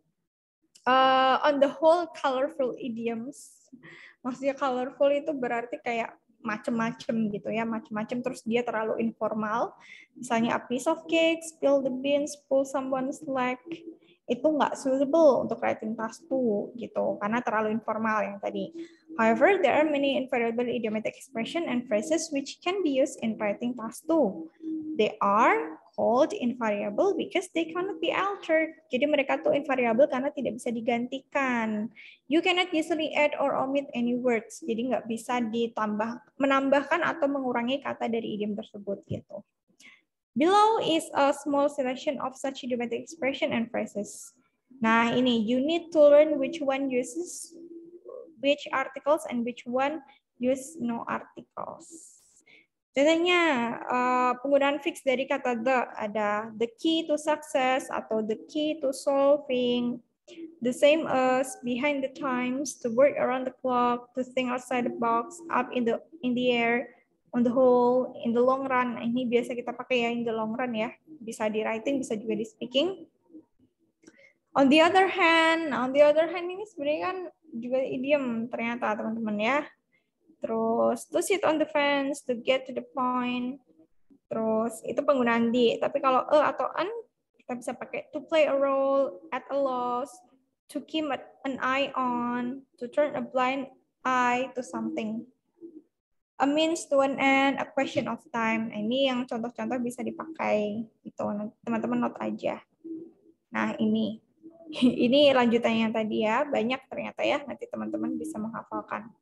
on the whole, colorful idioms, maksudnya colorful itu berarti kayak macem-macem gitu ya, macem-macem, terus dia terlalu informal, misalnya a piece of cake, spill the beans, pull someone's leg, itu nggak suitable untuk writing task 2 gitu, karena terlalu informal yang tadi. However, there are many invariable idiomatic expression and phrases which can be used in writing task 2. They are called invariable because they cannot be altered. Jadi mereka tuh invariable karena tidak bisa digantikan. You cannot easily add or omit any words. Jadi nggak bisa menambahkan atau mengurangi kata dari idiom tersebut gitu. Below is a small selection of such idiomatic expression and phrases. Nah, ini you need to learn which one uses which articles and which one use no articles. Contohnya, penggunaan fix dari kata the, ada the key to success atau the key to solving, the same as behind the times, to work around the clock, to think outside the box, up in the air, on the whole, in the long run. Ini biasa kita pakai ya, in the long run ya. Bisa di writing, bisa juga di speaking. On the other hand ini sebenarnya kan juga idiom ternyata teman-teman ya. Terus to sit on the fence, to get to the point. Terus itu penggunaan di. Tapi kalau atau an kita bisa pakai to play a role, at a loss, to keep an eye on, to turn a blind eye to something. A means to an end, a question of time. Ini yang contoh-contoh bisa dipakai gitu. Teman-teman note aja. Nah, ini. Ini lanjutannya yang tadi ya. Banyak ternyata ya. Nanti teman-teman bisa menghafalkan.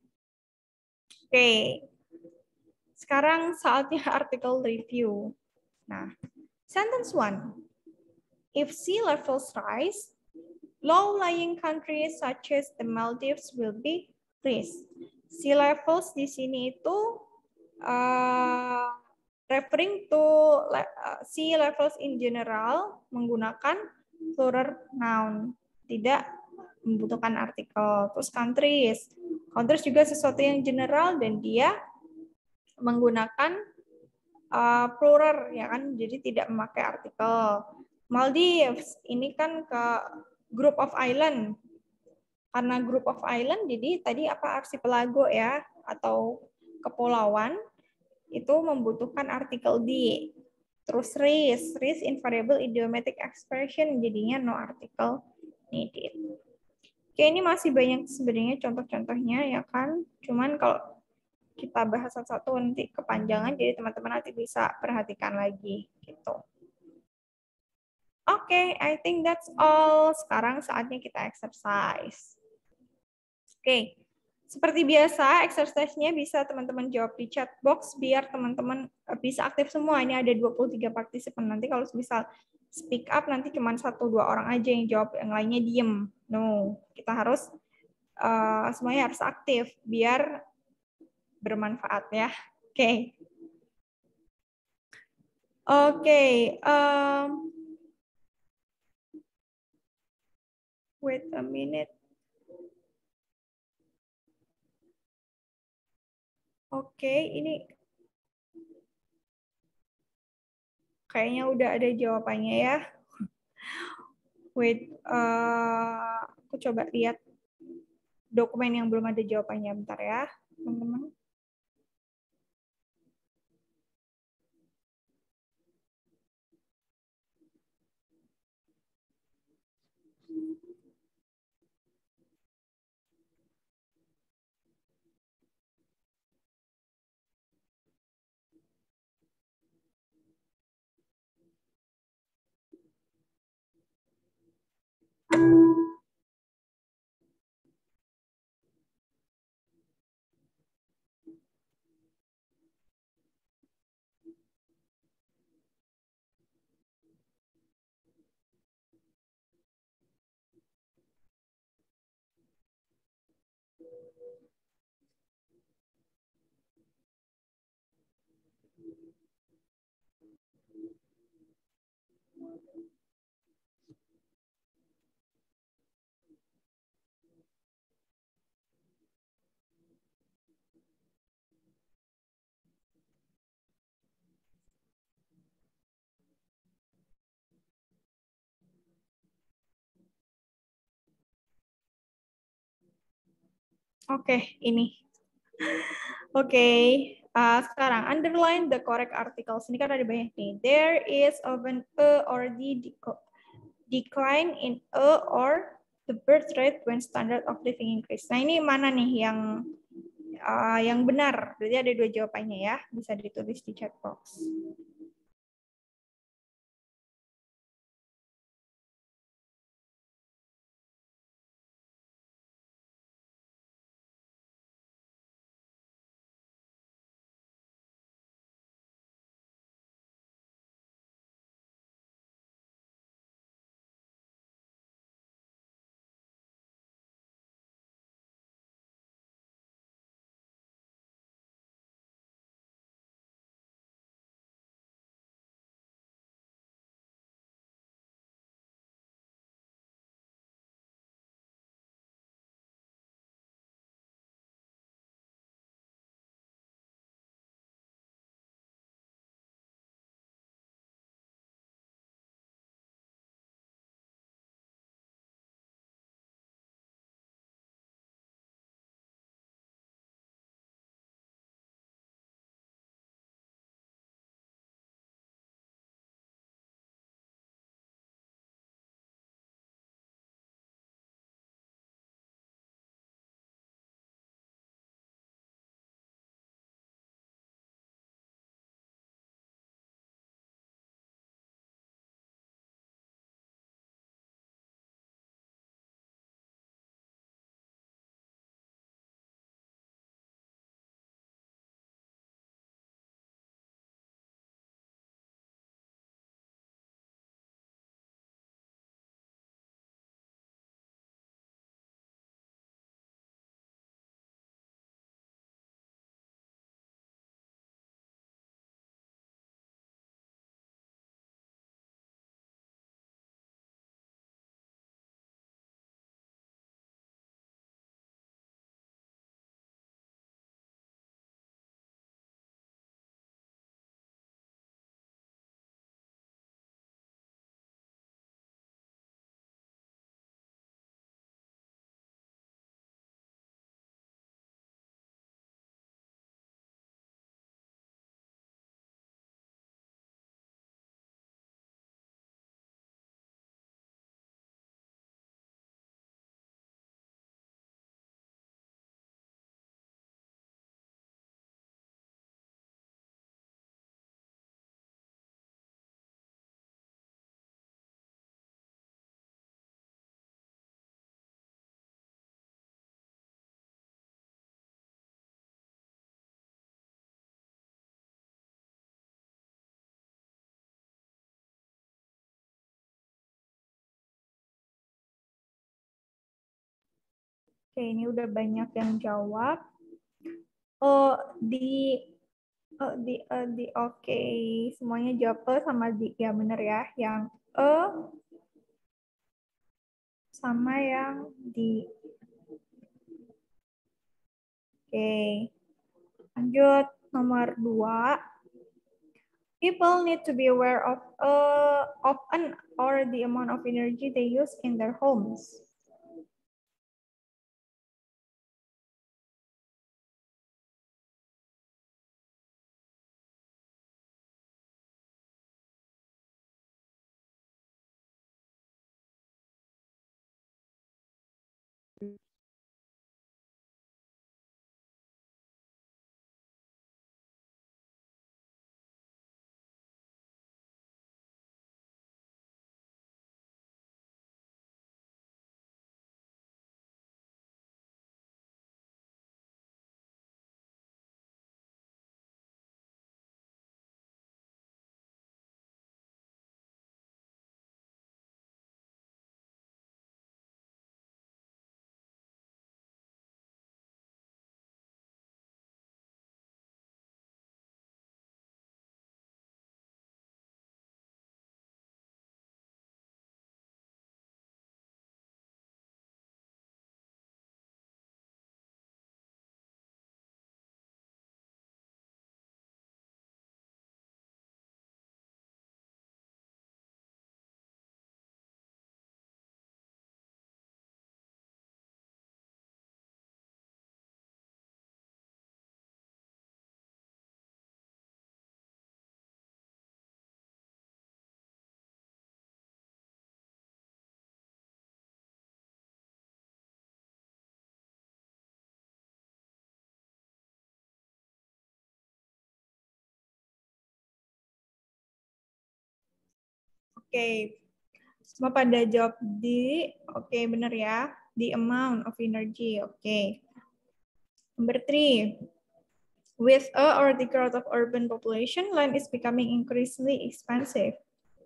Oke. Sekarang saatnya artikel review. Nah, sentence 1. If sea levels rise, low-lying countries such as the Maldives will be raised. Sea levels di sini itu referring to sea levels in general menggunakan plural noun, tidak membutuhkan artikel. Terus countries. Countries juga sesuatu yang general dan dia menggunakan plural ya kan, jadi tidak memakai artikel. Maldives ini kan ke group of island. Karena group of island jadi tadi apa archipelago ya atau kepulauan itu membutuhkan artikel di. Terus race invariable idiomatic expression jadinya no article needed. Oke, ini masih banyak sebenarnya contoh-contohnya ya kan. Cuman kalau kita bahas satu-satu nanti kepanjangan, jadi teman-teman nanti bisa perhatikan lagi gitu. Oke, I think that's all. Sekarang saatnya kita exercise. Oke, seperti biasa exercise-nya bisa teman-teman jawab di chat box biar teman-teman bisa aktif semua. Ini ada 23 partisipan. Nanti kalau misal speak up nanti cuma 1-2 orang aja yang jawab, yang lainnya diem. No, kita harus semuanya harus aktif biar bermanfaat ya. Oke. Oke. Wait a minute. Oke, ini kayaknya udah ada jawabannya ya. Wait, aku coba lihat dokumen yang belum ada jawabannya. Bentar ya, teman-teman. Oke, ini. Oke, sekarang underline the correct articles. Ini kan ada banyak nih. There is often a or the decline in a or the birth rate when standard of living increase. Nah, ini mana nih yang benar? Berarti ada dua jawabannya ya. Bisa ditulis di chat box. Oke, ini udah banyak yang jawab. Oh, oke. Semuanya jawab sama di. Ya benar ya. Yang sama yang di. Oke. Lanjut nomor 2. People need to be aware of an or the amount of energy they use in their homes. Oke. Semua pada jawab di, oke benar ya. The amount of energy, oke. Number 3. With a or the growth of urban population, land is becoming increasingly expensive.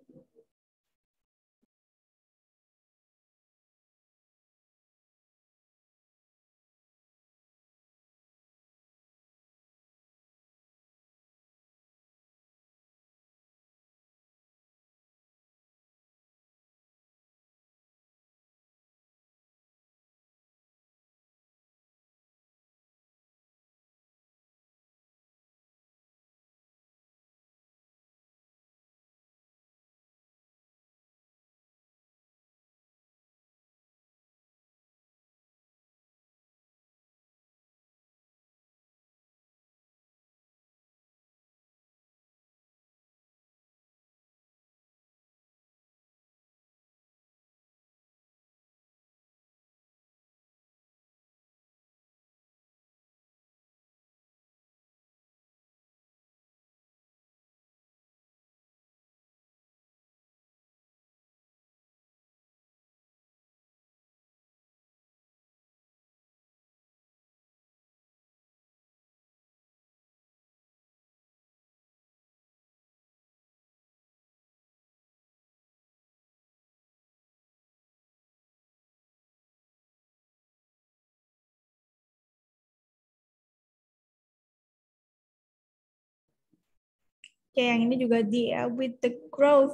Oke, yang ini juga di with the growth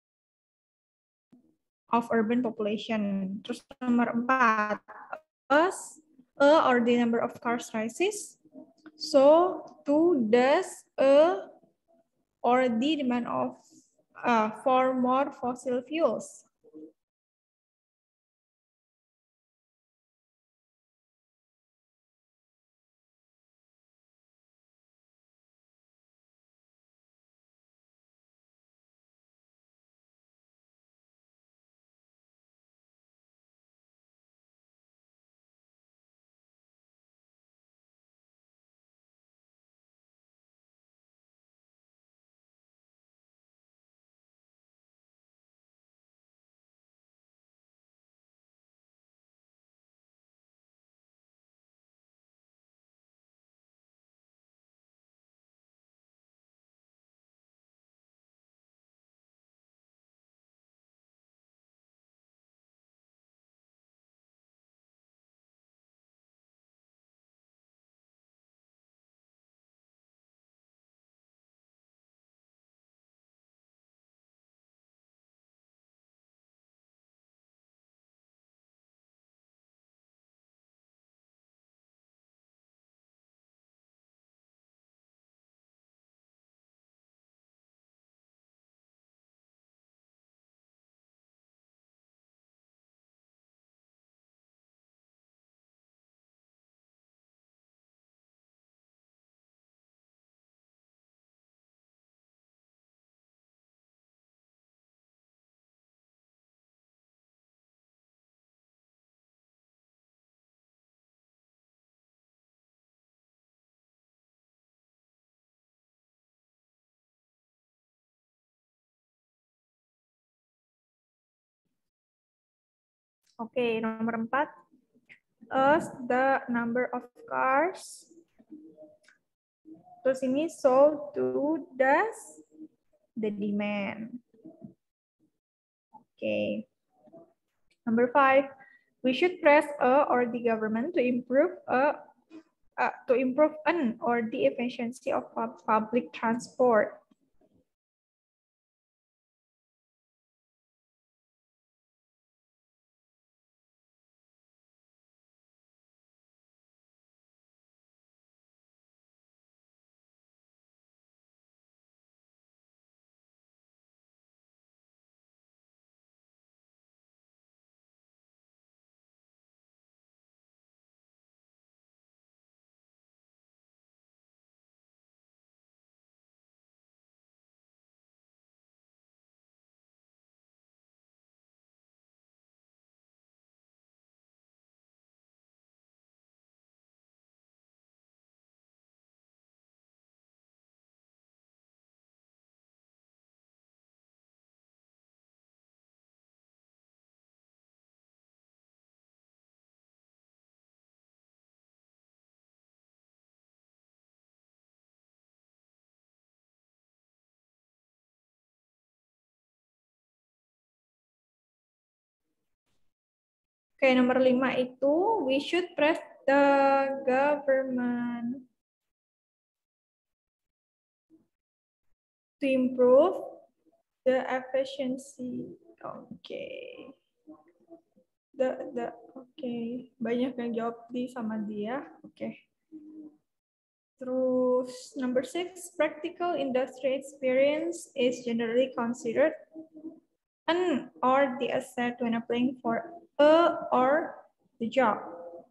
of urban population. Terus nomor 4, a or the number of cars rises. So too does a or the demand of for more fossil fuels. Oke, nomor 4. As the number of cars. Terus ini so to does the demand. Oke. Number 5. We should press a or the government to improve an or the efficiency of public transport. Oke, nomor 5 itu we should press the government to improve the efficiency. Oke. Oke. Banyak yang jawab di sama dia. Oke. Terus number 6, practical industry experience is generally considered an or the asset when applying for a or the job.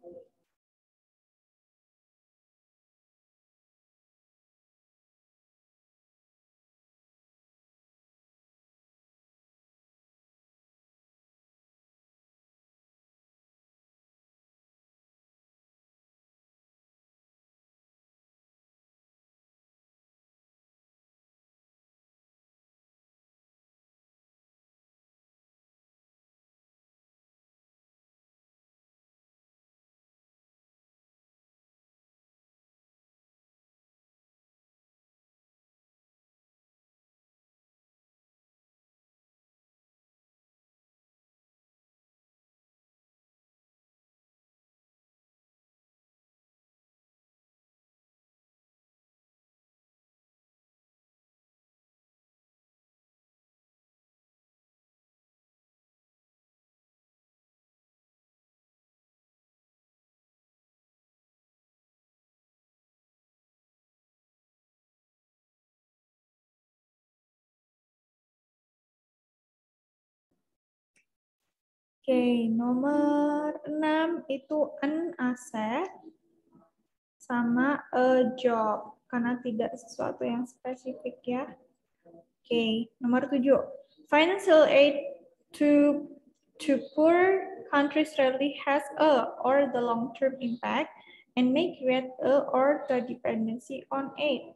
Oke, nomor 6 itu an asset sama a job karena tidak sesuatu yang spesifik ya. Oke, nomor 7. Financial aid to poor countries rarely has a or the long-term impact and may create a or the dependency on aid.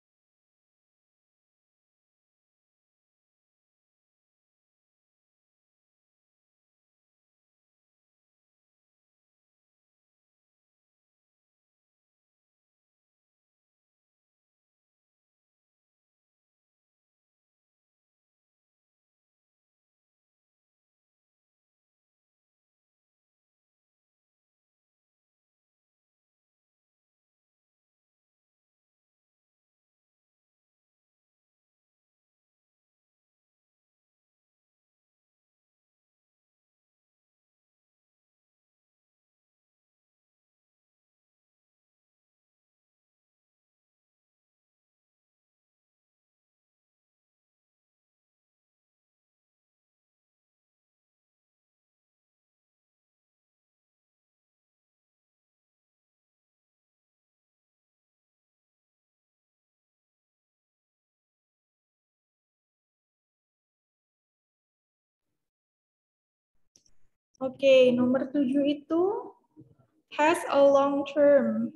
Oke, nomor 7 itu has a long term.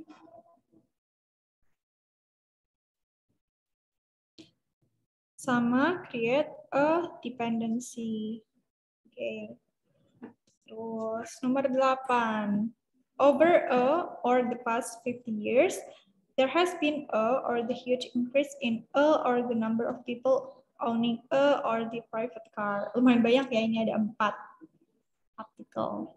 Sama create a dependency. Oke. Terus nomor 8. Over a or the past 50 years, there has been a or the huge increase in a or the number of people owning a or the private car. Lumayan banyak ya, ini ada 4 artikel.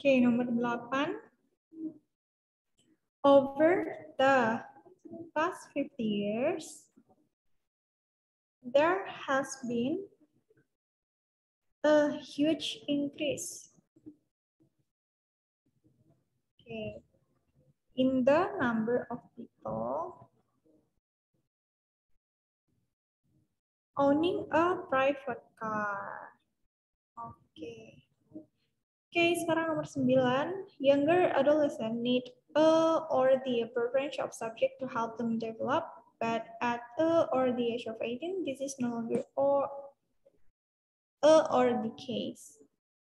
Oke, nomor 8. Over the past 50 years, there has been a huge increase in the number of people owning a private car. Oke, sekarang nomor 9. Younger adolescent need a or the upper range of subject to help them develop, but at a or the age of 18, this is no longer or the case.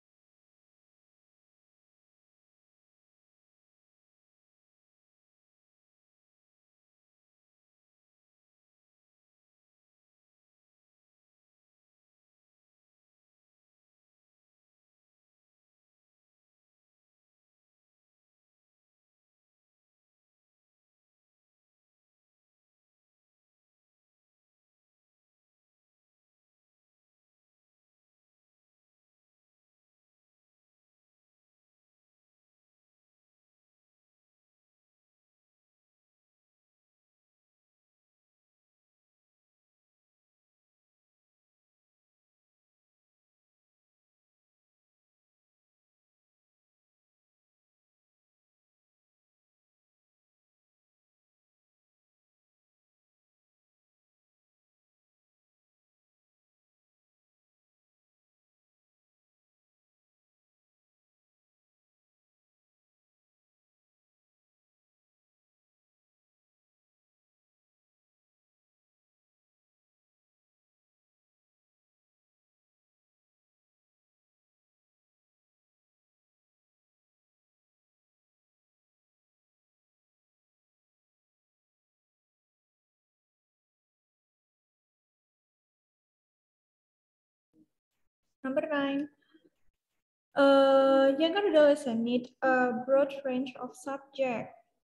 Number 9. Younger adolescent need a broad range of subject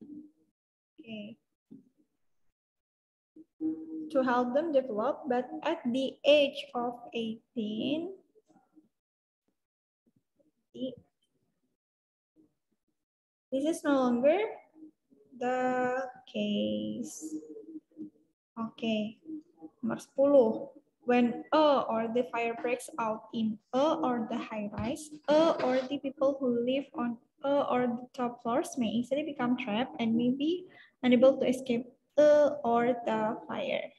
to help them develop, but at the age of 18, this is no longer the case. Nomor 10. When a or the fire breaks out in a or the high rise, a or the people who live on a or the top floors may easily become trapped and may be unable to escape a or the fire.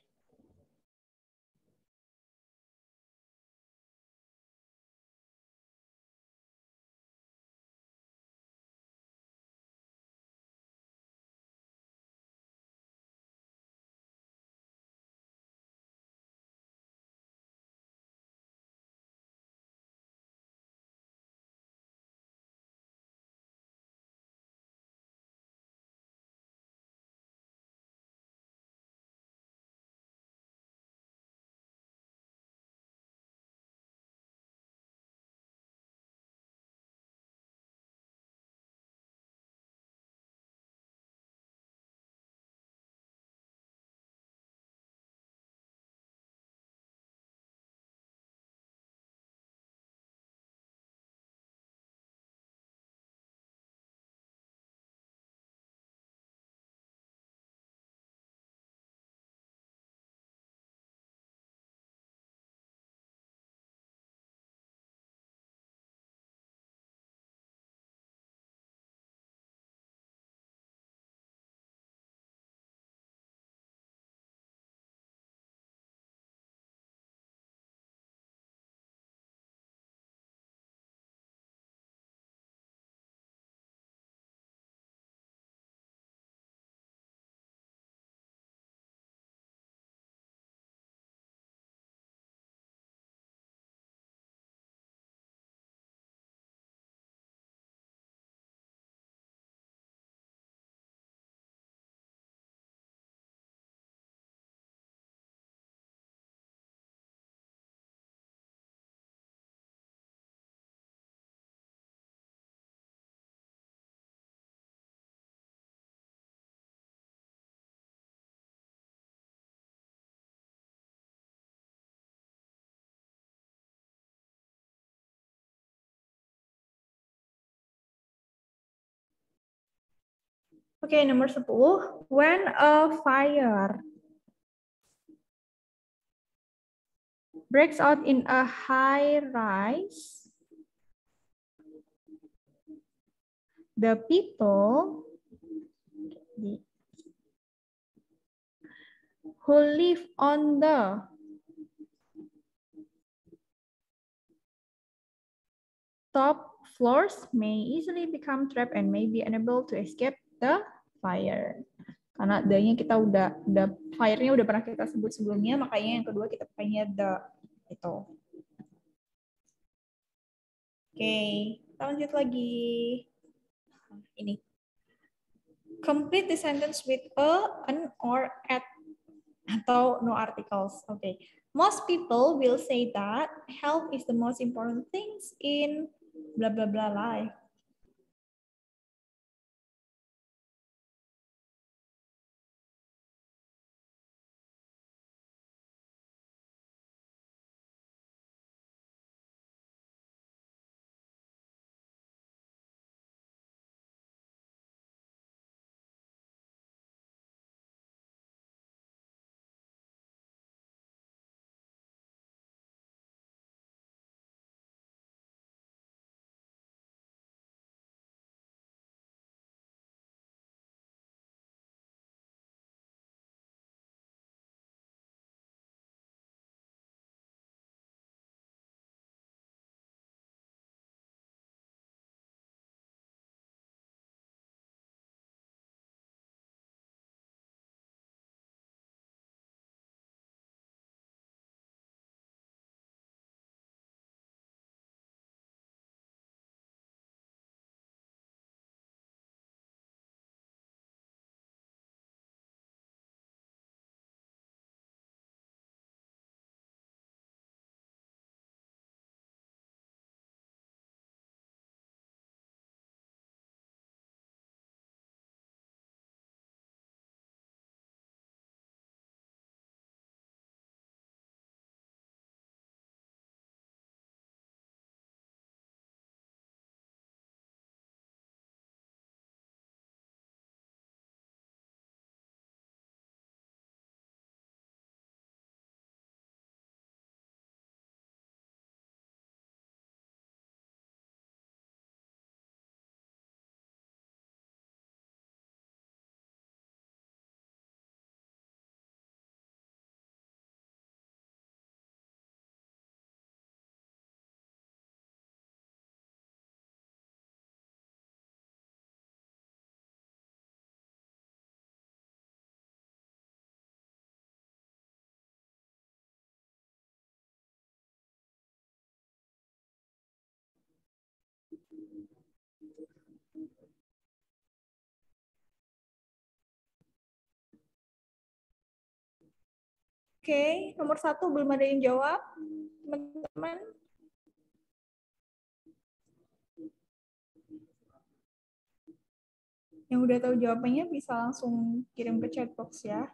Oke, nomor 10. When a fire breaks out in a high rise, the people who live on the top floors may easily become trapped and may be unable to escape the fire. Karena the-nya kita udah fire-nya udah pernah kita sebut sebelumnya, makanya yang kedua kita pakainya the itu. Oke, kita lanjut lagi. Ini. Complete the sentence with a, an, or at, atau no articles. Oke. Most people will say that health is the most important things in blah blah blah life. Oke, nomor 1 belum ada yang jawab, teman-teman. Yang udah tahu jawabannya bisa langsung kirim ke chat box ya.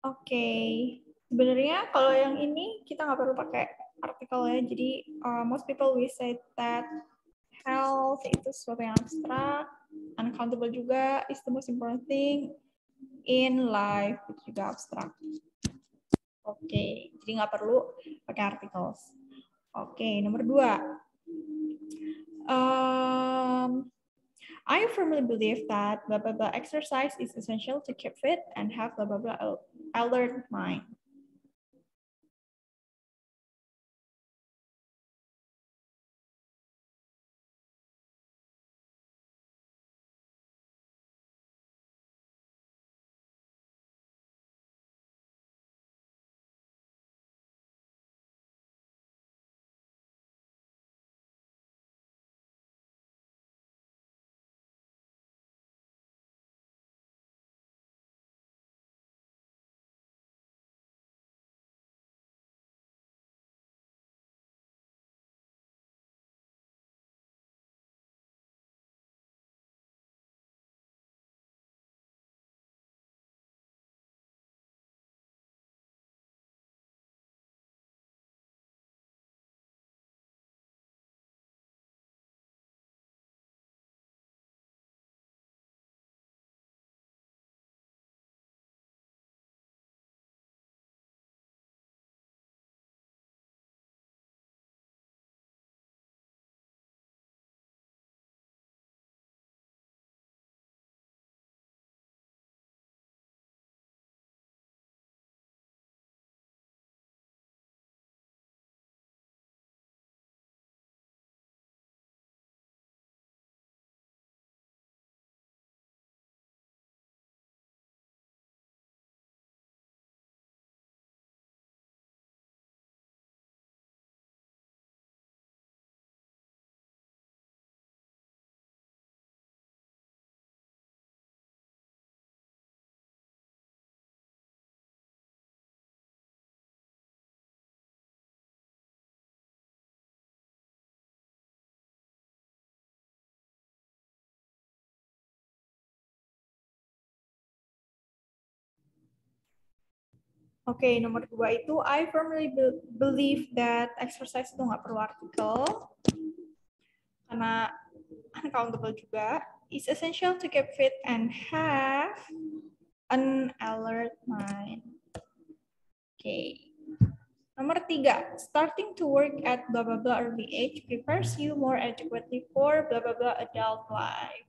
Oke. Sebenarnya kalau yang ini kita nggak perlu pakai artikel ya. Jadi most people will say that health itu sesuatu yang abstrak, uncountable juga is the most important thing in life, itu juga abstrak. Oke, jadi nggak perlu pakai artikel. Oke, nomor 2. I firmly believe that blah blah blah exercise is essential to keep fit and have blah blah blah alert mind. Oke, nomor 2 itu I firmly believe that exercise itu nggak perlu artikel karena uncountable juga. It's essential to keep fit and have an alert mind. Oke. Nomor 3, starting to work at blah blah blah early age prepares you more adequately for blah blah blah adult life.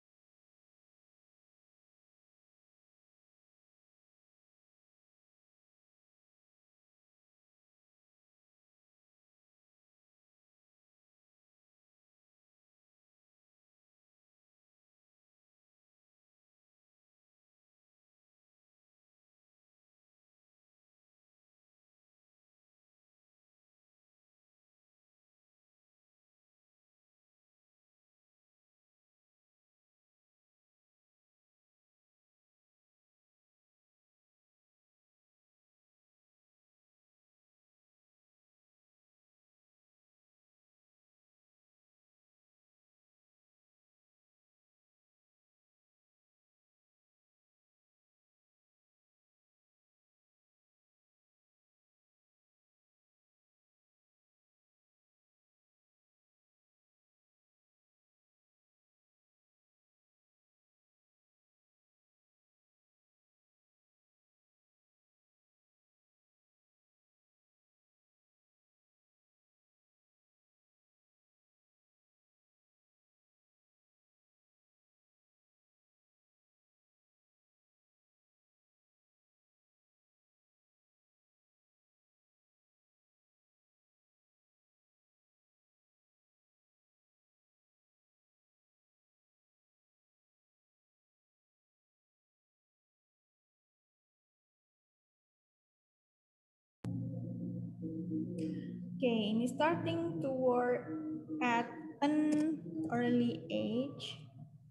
Okay, ini starting to work at an early age.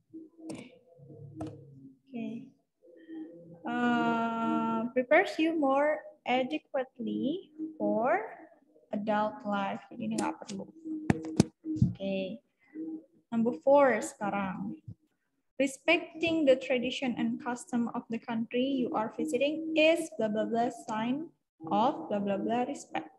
Okay. Prepares you more adequately for adult life. Jadi ini nggak perlu. Okay. Number 4 sekarang. Respecting the tradition and custom of the country you are visiting is blah blah blah sign of blah blah blah respect.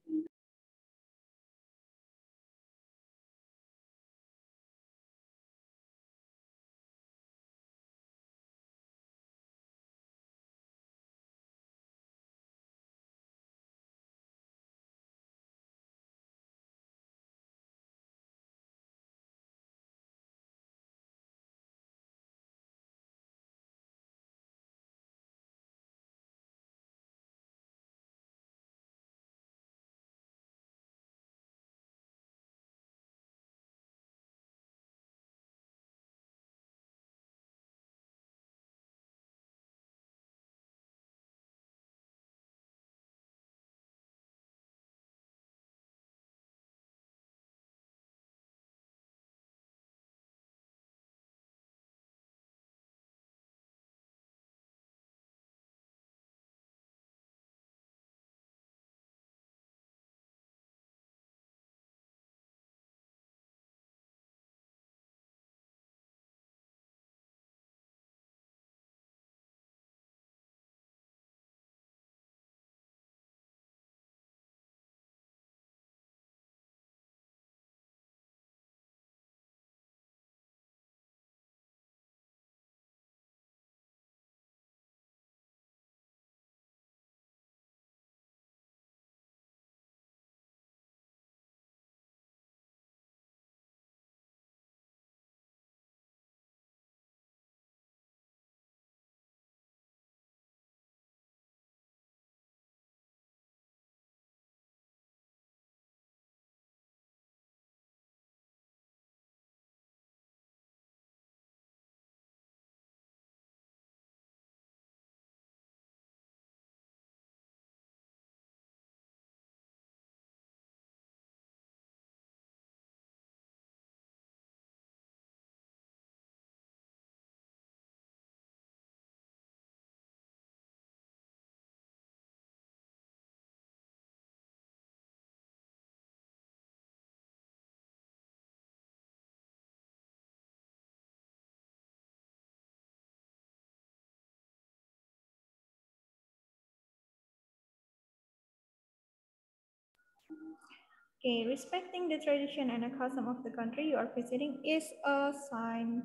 Okay, respecting the tradition and the custom of the country you are visiting is a sign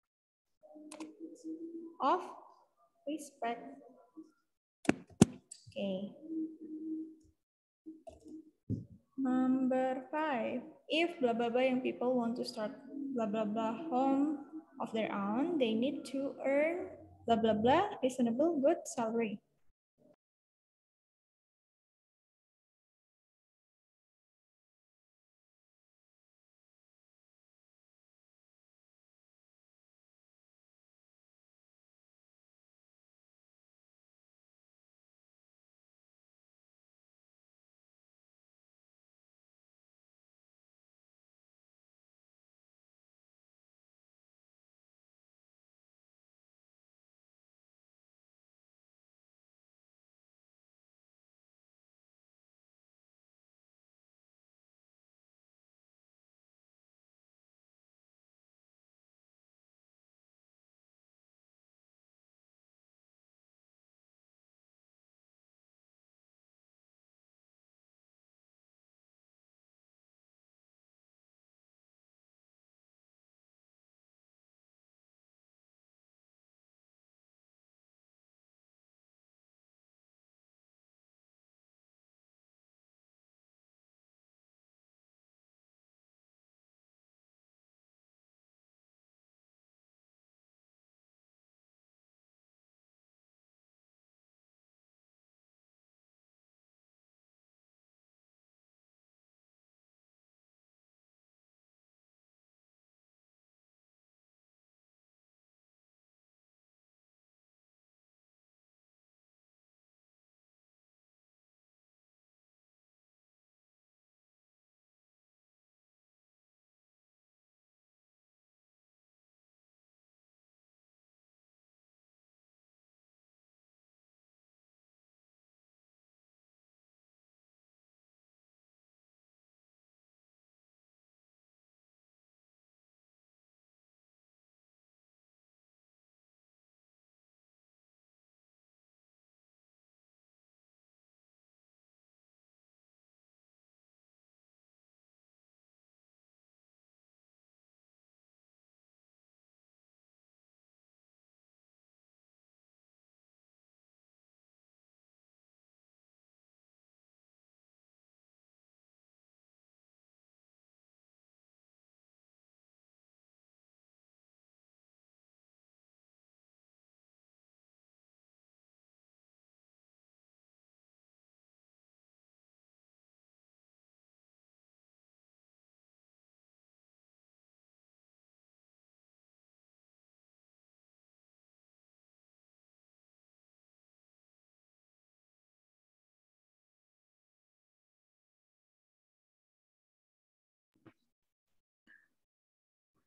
of respect. Okay. Number 5. If blah blah blah young people want to start blah blah blah home of their own, they need to earn blah blah blah reasonable good salary.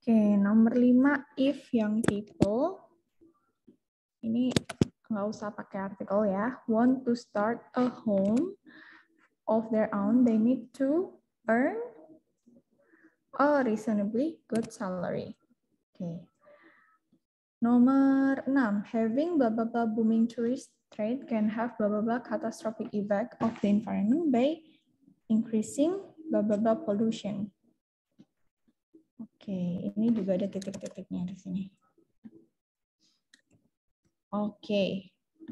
Oke, nomor 5, if young people, ini nggak usah pakai artikel ya, want to start a home of their own, they need to earn a reasonably good salary. Oke. Nomor 6, having blah blah blah booming tourist trade can have blah blah blah catastrophic effect of the environment by increasing blah blah blah pollution. Oke, ini juga ada titik-titiknya di sini. Oke.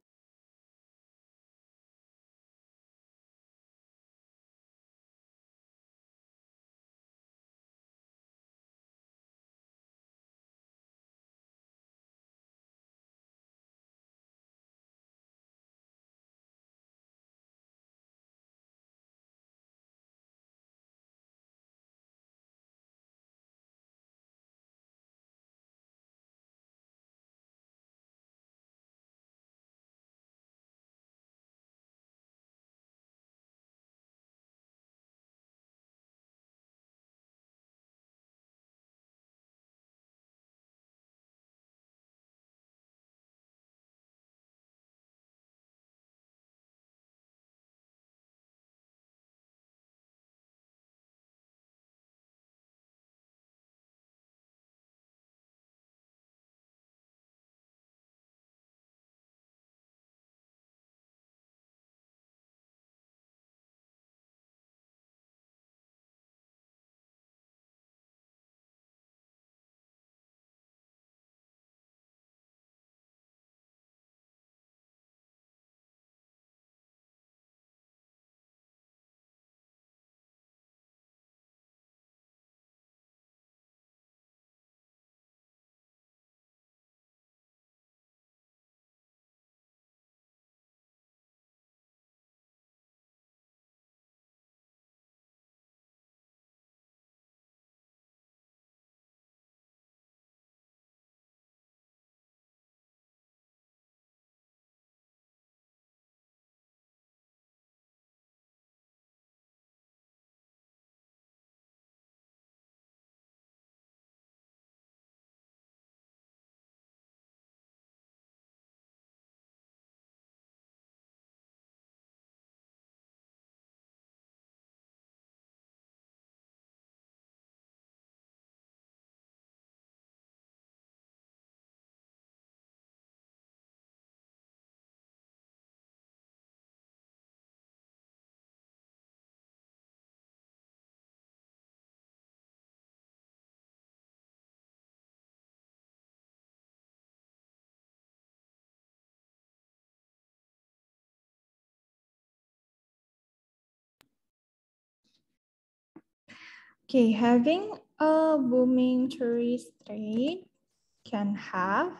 Okay, having a booming tourist trade can have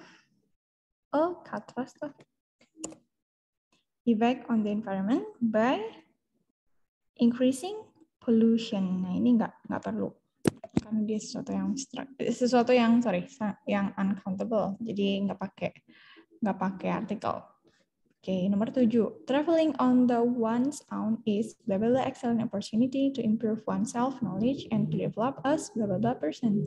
a catastrophic effect on the environment by increasing pollution. Nah, ini nggak perlu karena dia sesuatu yang uncountable. Jadi nggak pakai artikel. Oke, nomor 7. Traveling on the one's own is blah blah blah excellent opportunity to improve oneself knowledge and to develop as blah blah blah person.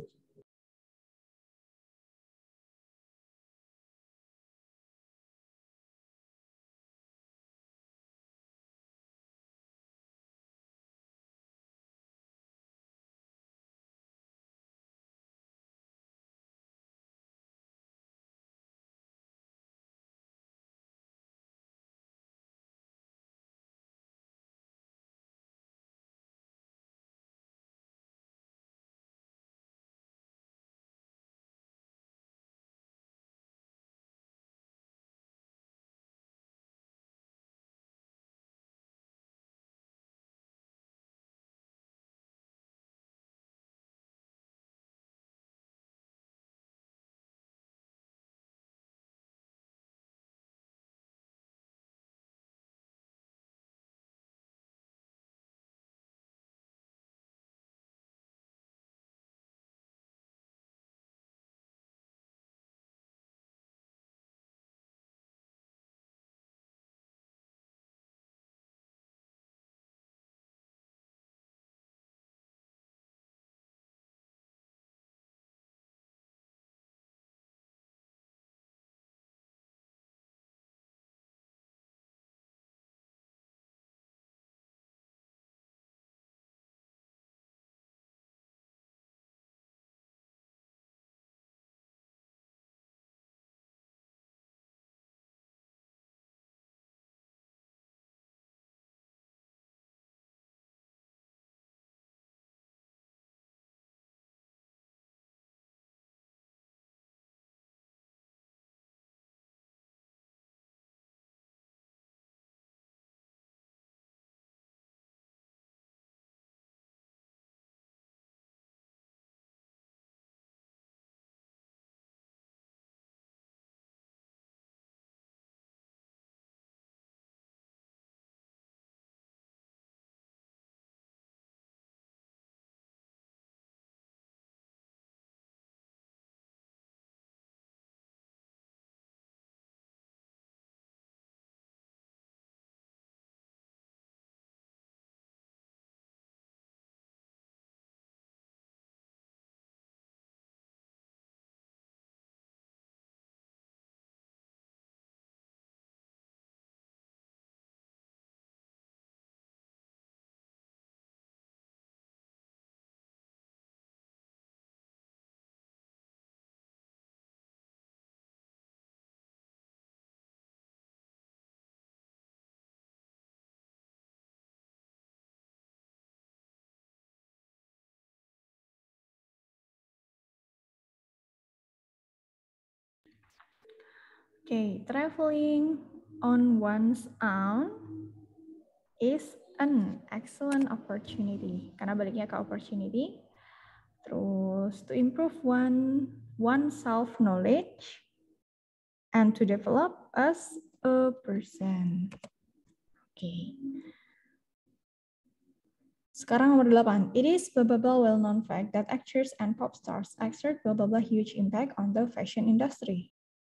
Okay, traveling on one's own is an excellent opportunity. Karena baliknya ke opportunity. Terus to improve one self knowledge and to develop as a person. Okay. Sekarang nomor 8. It is blah blah blah well-known fact that actors and pop stars exert blah blah blah huge impact on the fashion industry.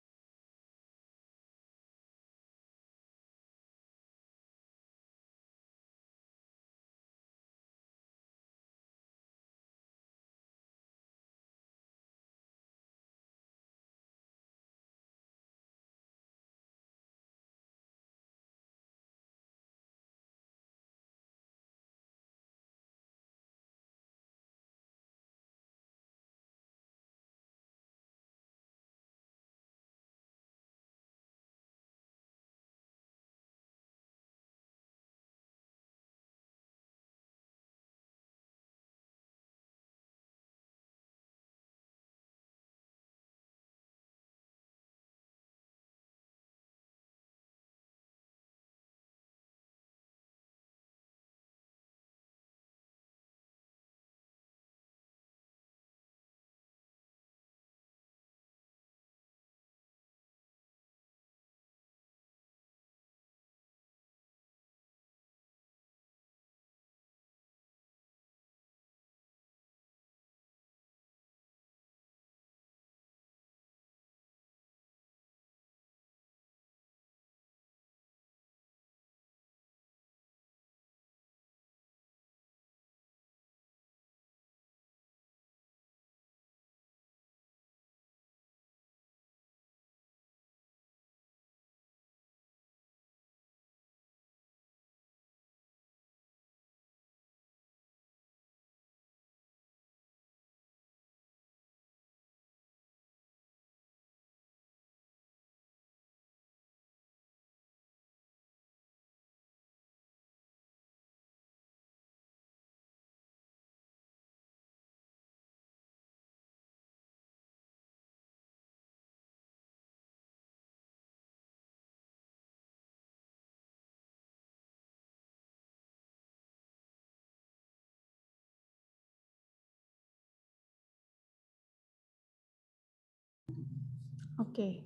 Oke.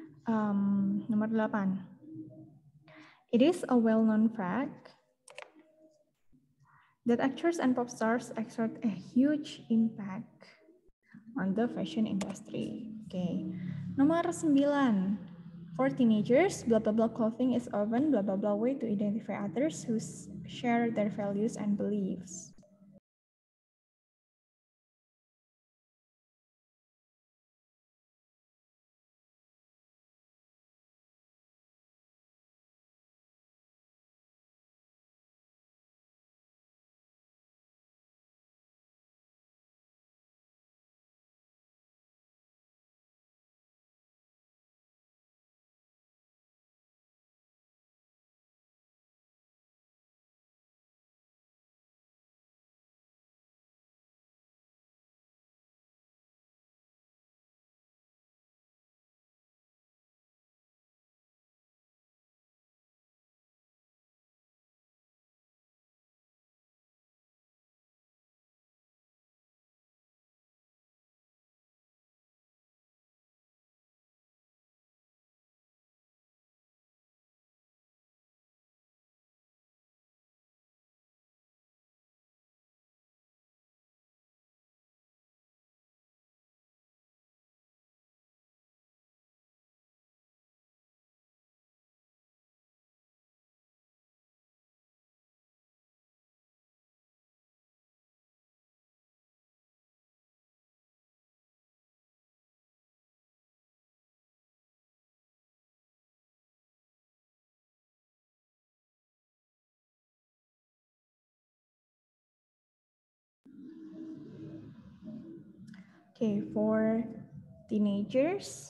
Nomor 8. It is a well-known fact that actors and pop stars exert a huge impact on the fashion industry. Oke. Nomor 9. For teenagers, blah blah blah clothing is often blah blah blah way to identify others who share their values and beliefs. Okay, for teenagers,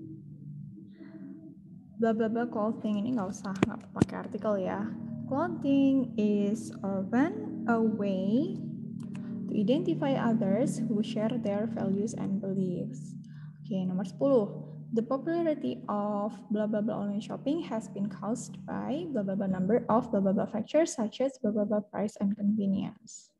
blah blah blah clothing ini nggak pakai artikel ya. Clothing is often a way to identify others who share their values and beliefs. Oke, nomor 10. The popularity of blah blah blah online shopping has been caused by blah blah blah number of blah blah blah factors such as blah blah blah price and convenience.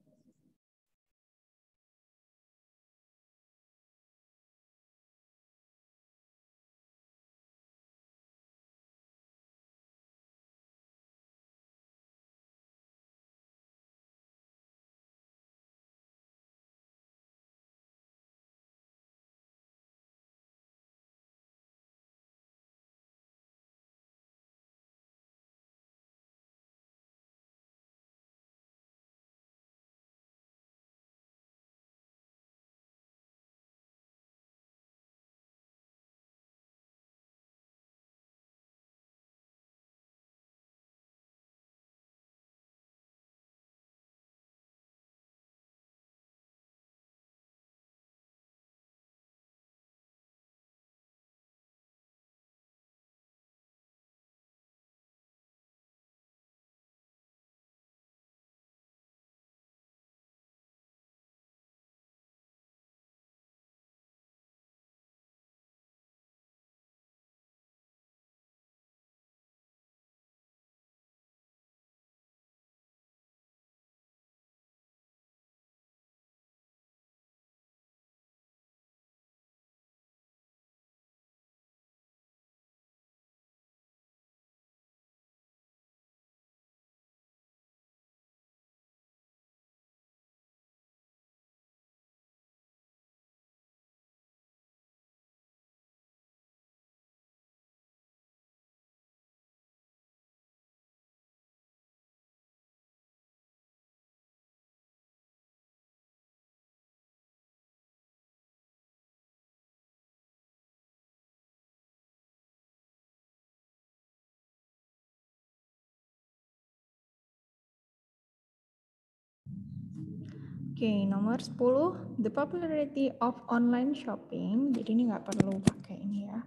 Oke, nomor 10, the popularity of online shopping, jadi ini nggak perlu pakai ini ya,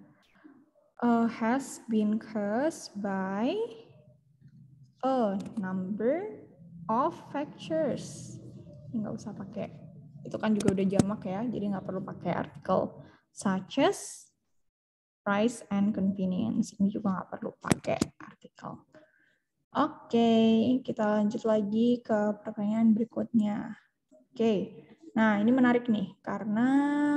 has been caused by a number of factors. Ini nggak usah pakai, itu kan juga udah jamak ya, jadi nggak perlu pakai artikel. Such as price and convenience, ini juga nggak perlu pakai artikel. Oke, kita lanjut lagi ke pertanyaan berikutnya. Oke, nah ini menarik nih, karena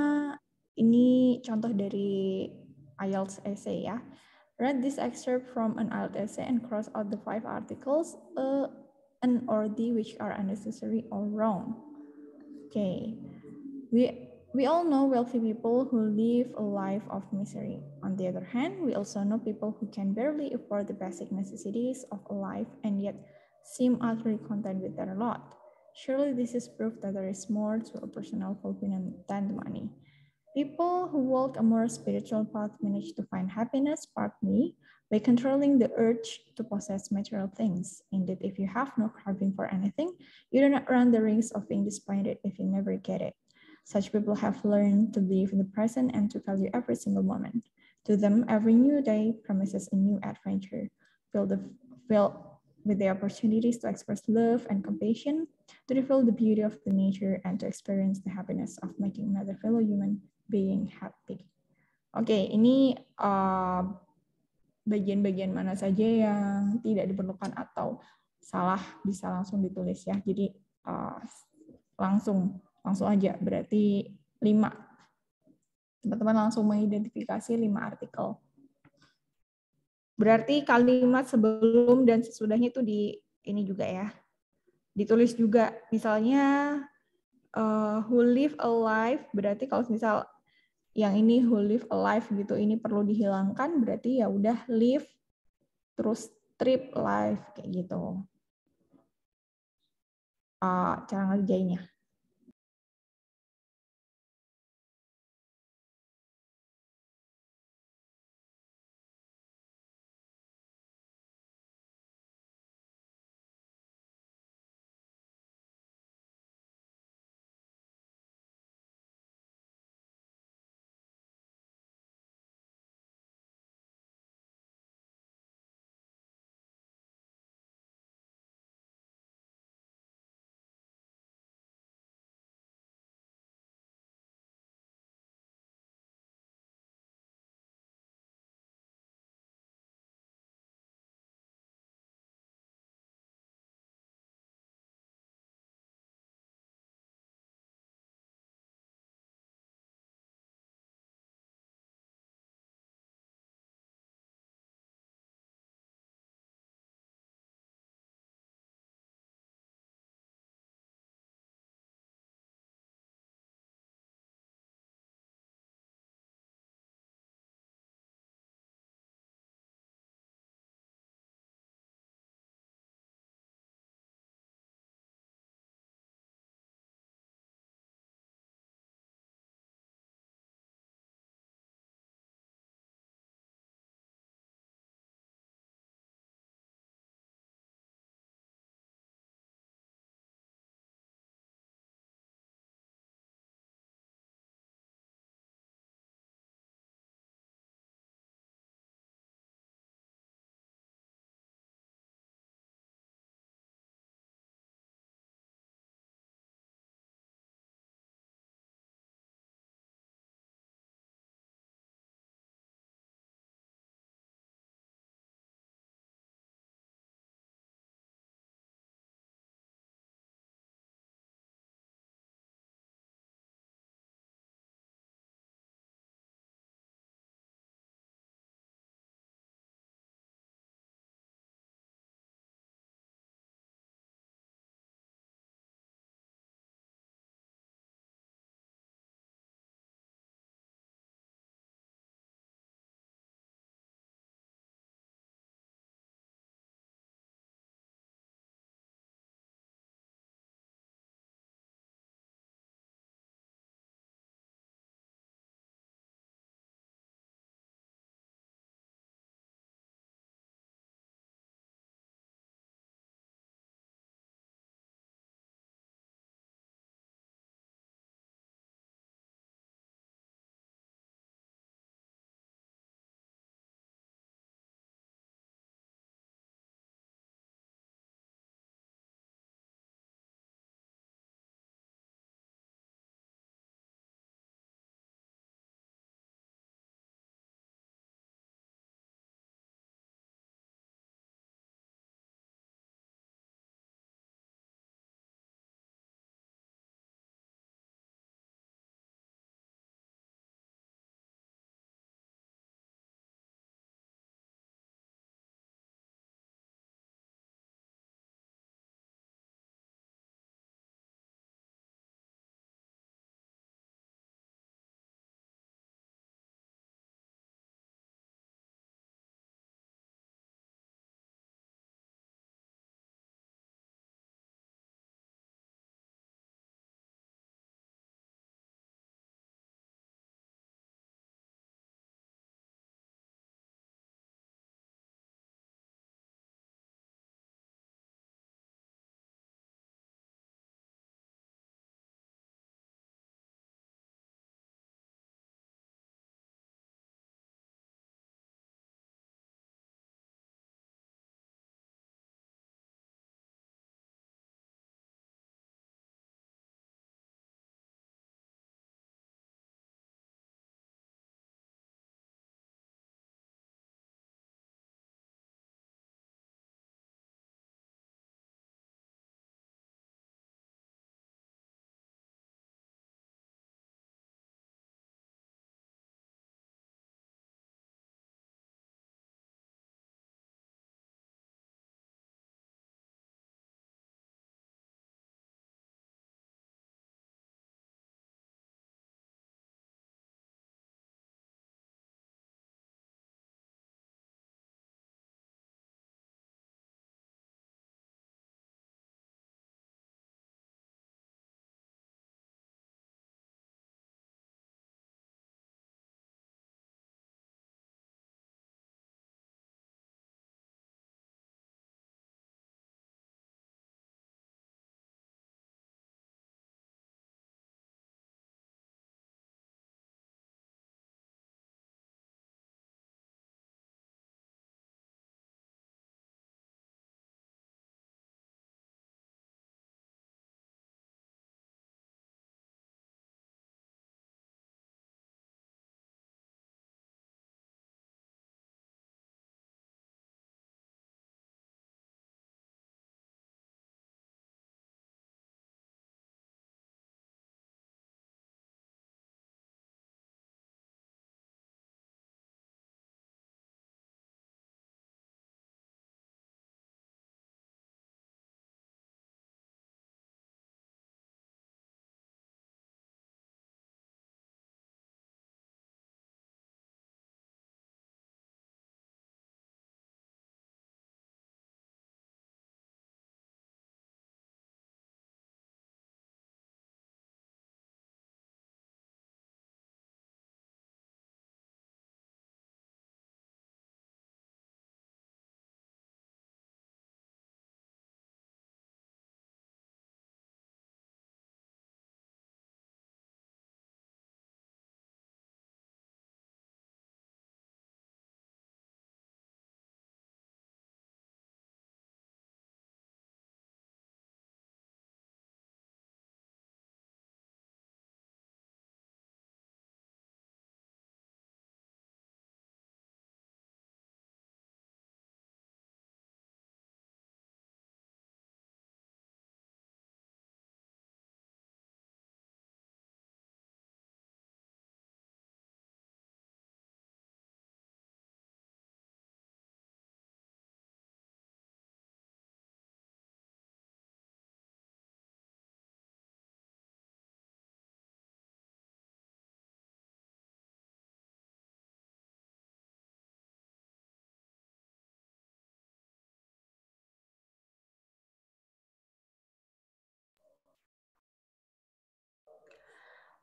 ini contoh dari IELTS essay ya. Read this excerpt from an IELTS essay and cross out the 5 articles, an or the which are unnecessary or wrong. Okay, we all know wealthy people who live a life of misery. On the other hand, we also know people who can barely afford the basic necessities of a life and yet seem utterly content with their lot. Surely this is proof that there is more to a personal fulfillment than the money. People who walk a more spiritual path manage to find happiness partly by controlling the urge to possess material things. Indeed, if you have no craving for anything, you do not run the risk of being disappointed if you never get it. Such people have learned to live in the present and to value every single moment. To them, every new day promises a new adventure, filled with the opportunities to express love and compassion, to reveal the beauty of the nature, and to experience the happiness of making another fellow human being happy. Oke, ini bagian-bagian mana saja yang tidak diperlukan atau salah bisa langsung ditulis ya. Jadi langsung aja, berarti 5. Teman-teman langsung mengidentifikasi 5 artikel. Berarti kalimat sebelum dan sesudahnya itu di ini juga ya. Ditulis juga, misalnya who live alive, berarti kalau misal yang ini who live alive gitu, ini perlu dihilangkan, berarti ya udah live terus trip life kayak gitu. Cara ngerjainnya.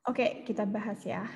Oke, kita bahas ya.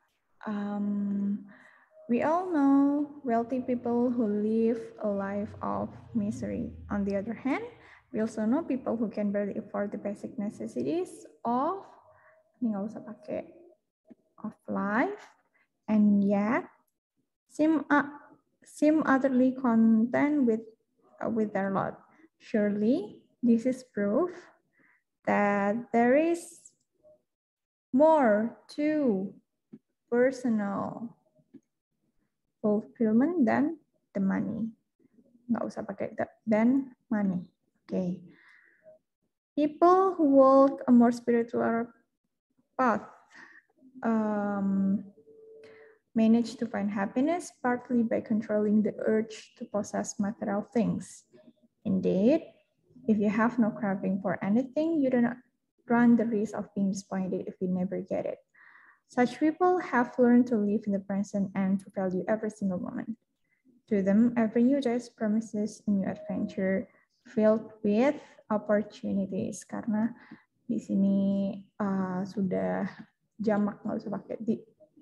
We all know wealthy people who live a life of misery. On the other hand, we also know people who can barely afford the basic necessities of, ini nggak usah pakai, of life, and yet seem utterly content with their lot. Surely, this is proof that there is more to personal fulfillment than the money. Nggak usah pakai than money. Okay. People who walk a more spiritual path manage to find happiness partly by controlling the urge to possess material things. Indeed, if you have no craving for anything, you do not run the risk of being disappointed if you never get it. Such people have learned to live in the present and to value every single moment. To them, every new day promises a new adventure filled with opportunities. Karena di sini sudah jamak, nggak usah pakai di.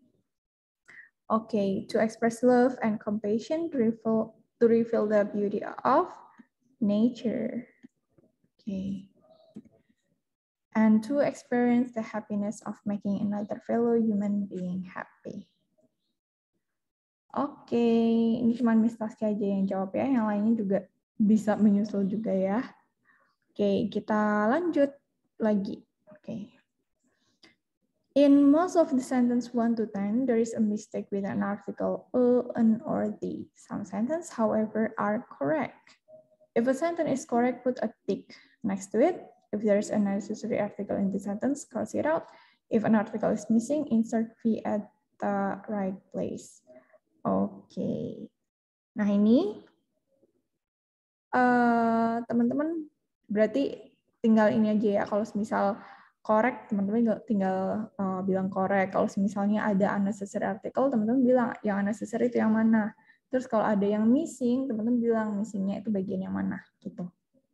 Okay, to express love and compassion, to reveal the beauty of nature. Okay. And to experience the happiness of making another fellow human being happy. Oke, ini cuma Miss Taskia aja yang jawab ya, yang lainnya juga bisa menyusul juga ya. Oke, kita lanjut lagi. Oke. In most of the sentence 1 to 10, there is a mistake with an article a, an, or the. Some sentences, however, are correct. If a sentence is correct, put a tick next to it. If there is a necessary article in the sentence, cross it out. If an article is missing, insert V at the right place. Oke. Nah ini teman-teman berarti tinggal ini aja ya. Kalau misal correct, teman-teman tinggal bilang correct. Kalau misalnya ada unnecessary article, teman-teman bilang yang unnecessary itu yang mana. Terus kalau ada yang missing, teman-teman bilang missingnya itu bagian yang mana gitu.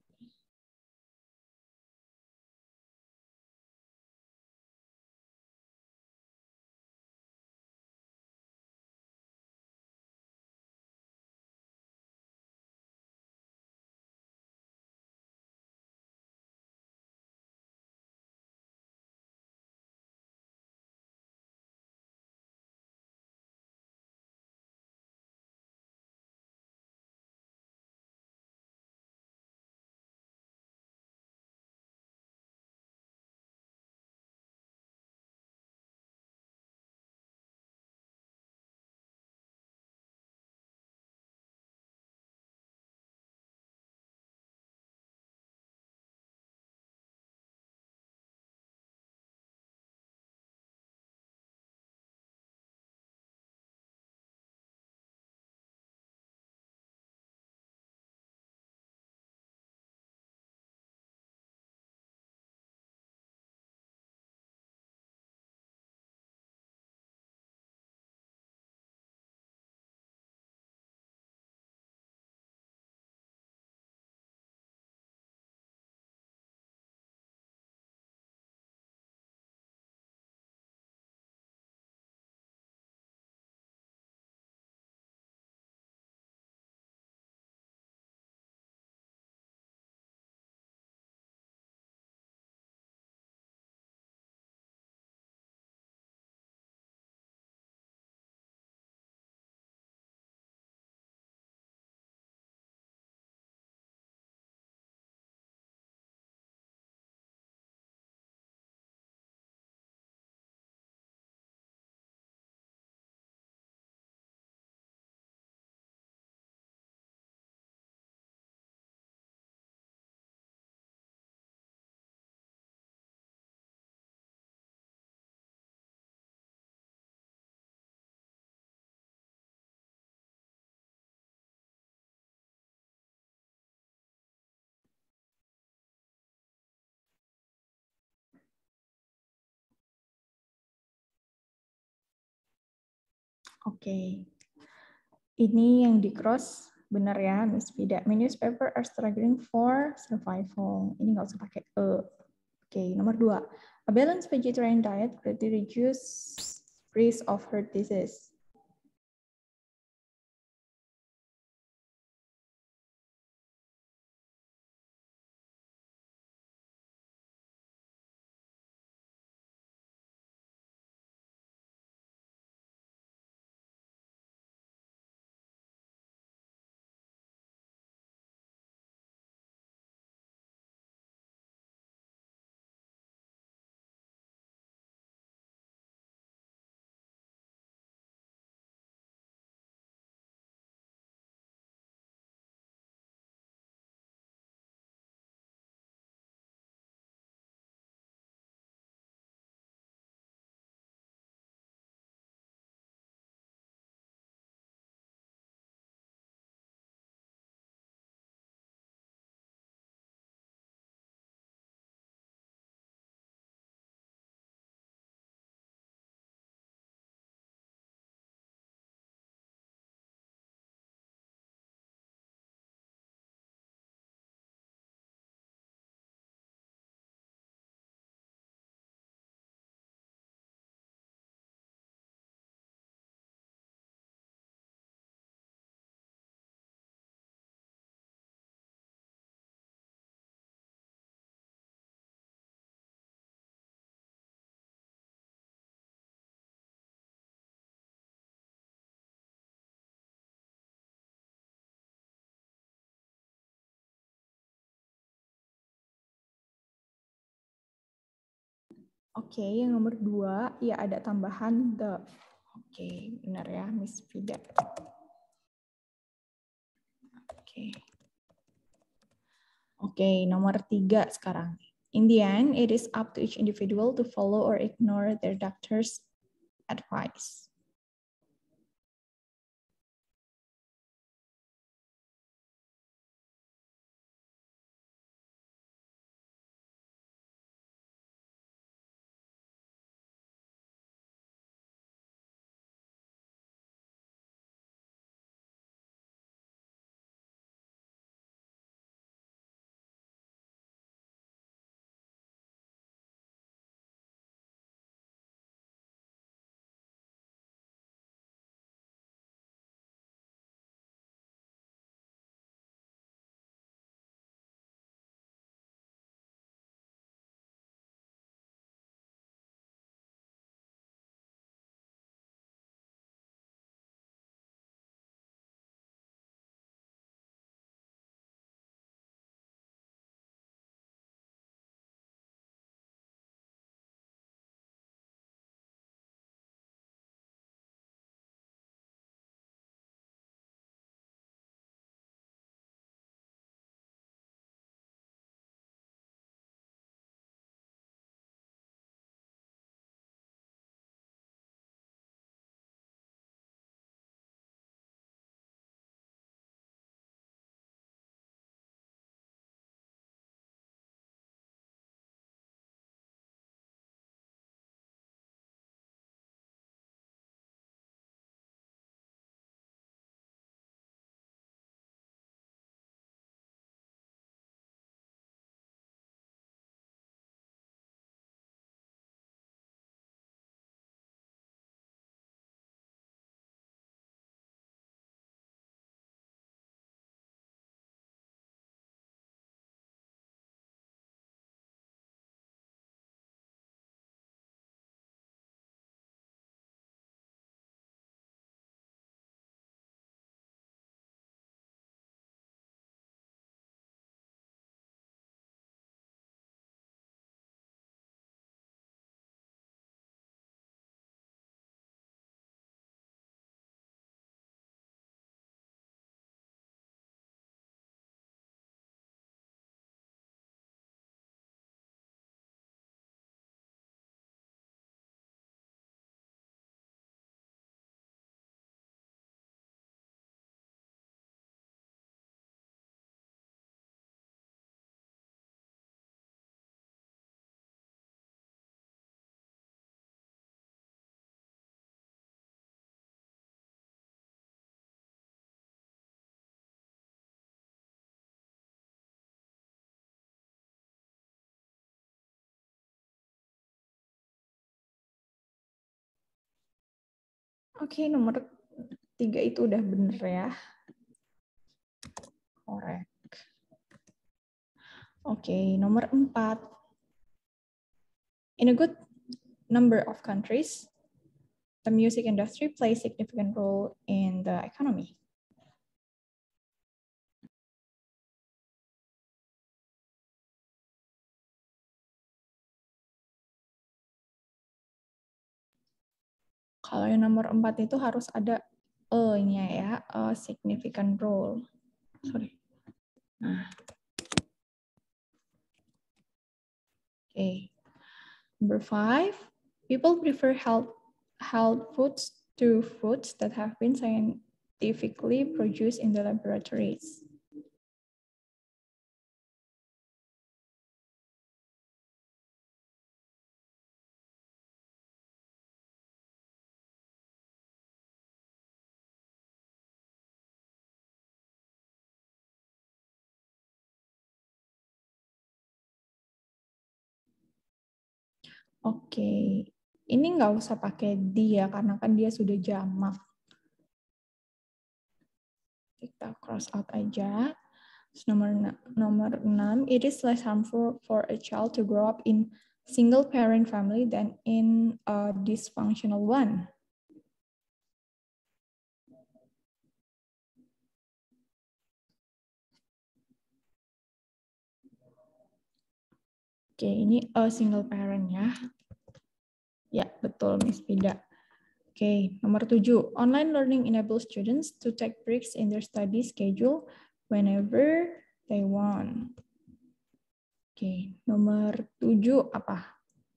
Oke. Ini yang di cross benar ya, Miss Vida. Many newspaper are struggling for survival. Ini nggak usah pakai e. Oke, nomor 2. A balanced vegetarian diet greatly reduces risk of heart disease. Oke, yang nomor 2, ya ada tambahan the. Oke, benar ya, Miss Vida. Oke, nomor 3 sekarang. In the end, it is up to each individual to follow or ignore their doctor's advice. Oke, nomor 3 itu udah bener ya. Correct. Oke, nomor 4. In a good number of countries, the music industry plays a significant role in the economy. Kalau yang nomor 4 itu harus ada E-nya ya, a significant role. Sorry. Nah. Okay. Number 5, people prefer health foods to foods that have been scientifically produced in the laboratories. Oke, ini nggak usah pakai dia karena kan dia sudah jamak. Kita cross out aja. Nomor 6, it is less harmful for a child to grow up in single parent family than in a dysfunctional one. Oke, ini a single parent ya. Ya, betul Miss Pida. Oke, nomor 7. Online learning enables students to take breaks in their study schedule whenever they want. Oke, nomor 7 apa?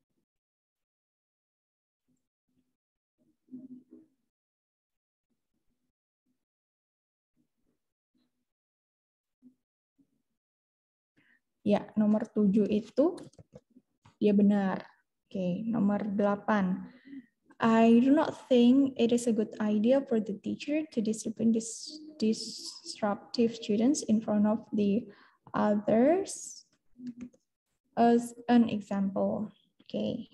Ya, nomor 7 itu dia benar. Oke, nomor 8. I do not think it is a good idea for the teacher to discipline disruptive students in front of the others. As an example. Oke.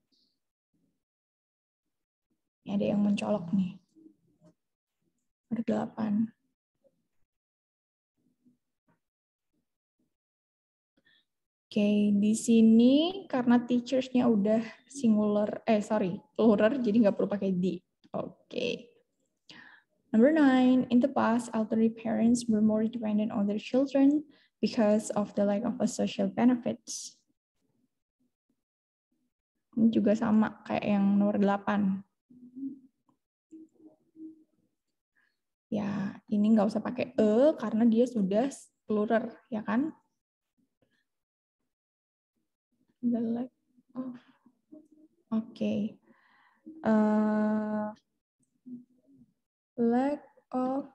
Ada yang mencolok nih. Nomor 8. Oke, di sini karena teachers-nya udah plural, jadi nggak perlu pakai di. Oke. Number 9, in the past, elderly parents were more dependent on their children because of the lack of social benefits. Ini juga sama kayak yang nomor 8. Ya, ini nggak usah pakai e karena dia sudah plural, ya kan? The lack of. Okay. Lack of.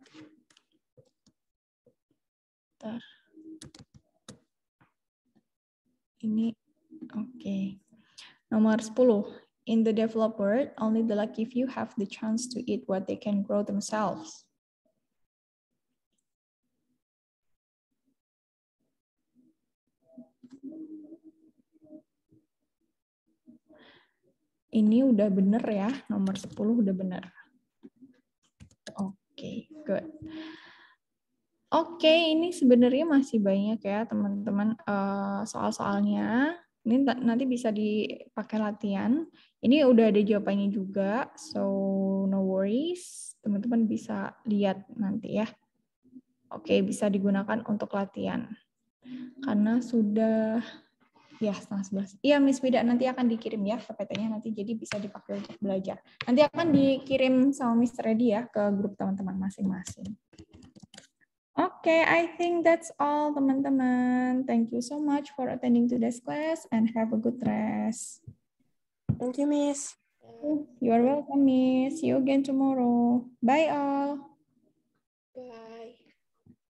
Ini okay. Nomor 10. In the developed world, only the lucky few have the chance to eat what they can grow themselves. Ini udah bener ya, nomor 10 udah bener. Oke, good. Oke, ini sebenarnya masih banyak ya teman-teman soal-soalnya. Ini nanti bisa dipakai latihan. Ini udah ada jawabannya juga, so no worries. Teman-teman bisa lihat nanti ya. Oke, bisa digunakan untuk latihan. Karena sudah ya, 10:30. Iya, Miss Wida, nanti akan dikirim ya PPT-nya nanti, jadi bisa dipakai untuk belajar. Nanti akan dikirim sama Miss Reddy ya ke grup teman-teman masing-masing. Oke, I think that's all teman-teman. Thank you so much for attending today's class and have a good rest. Thank you, Miss. You are welcome, Miss. See you again tomorrow. Bye all.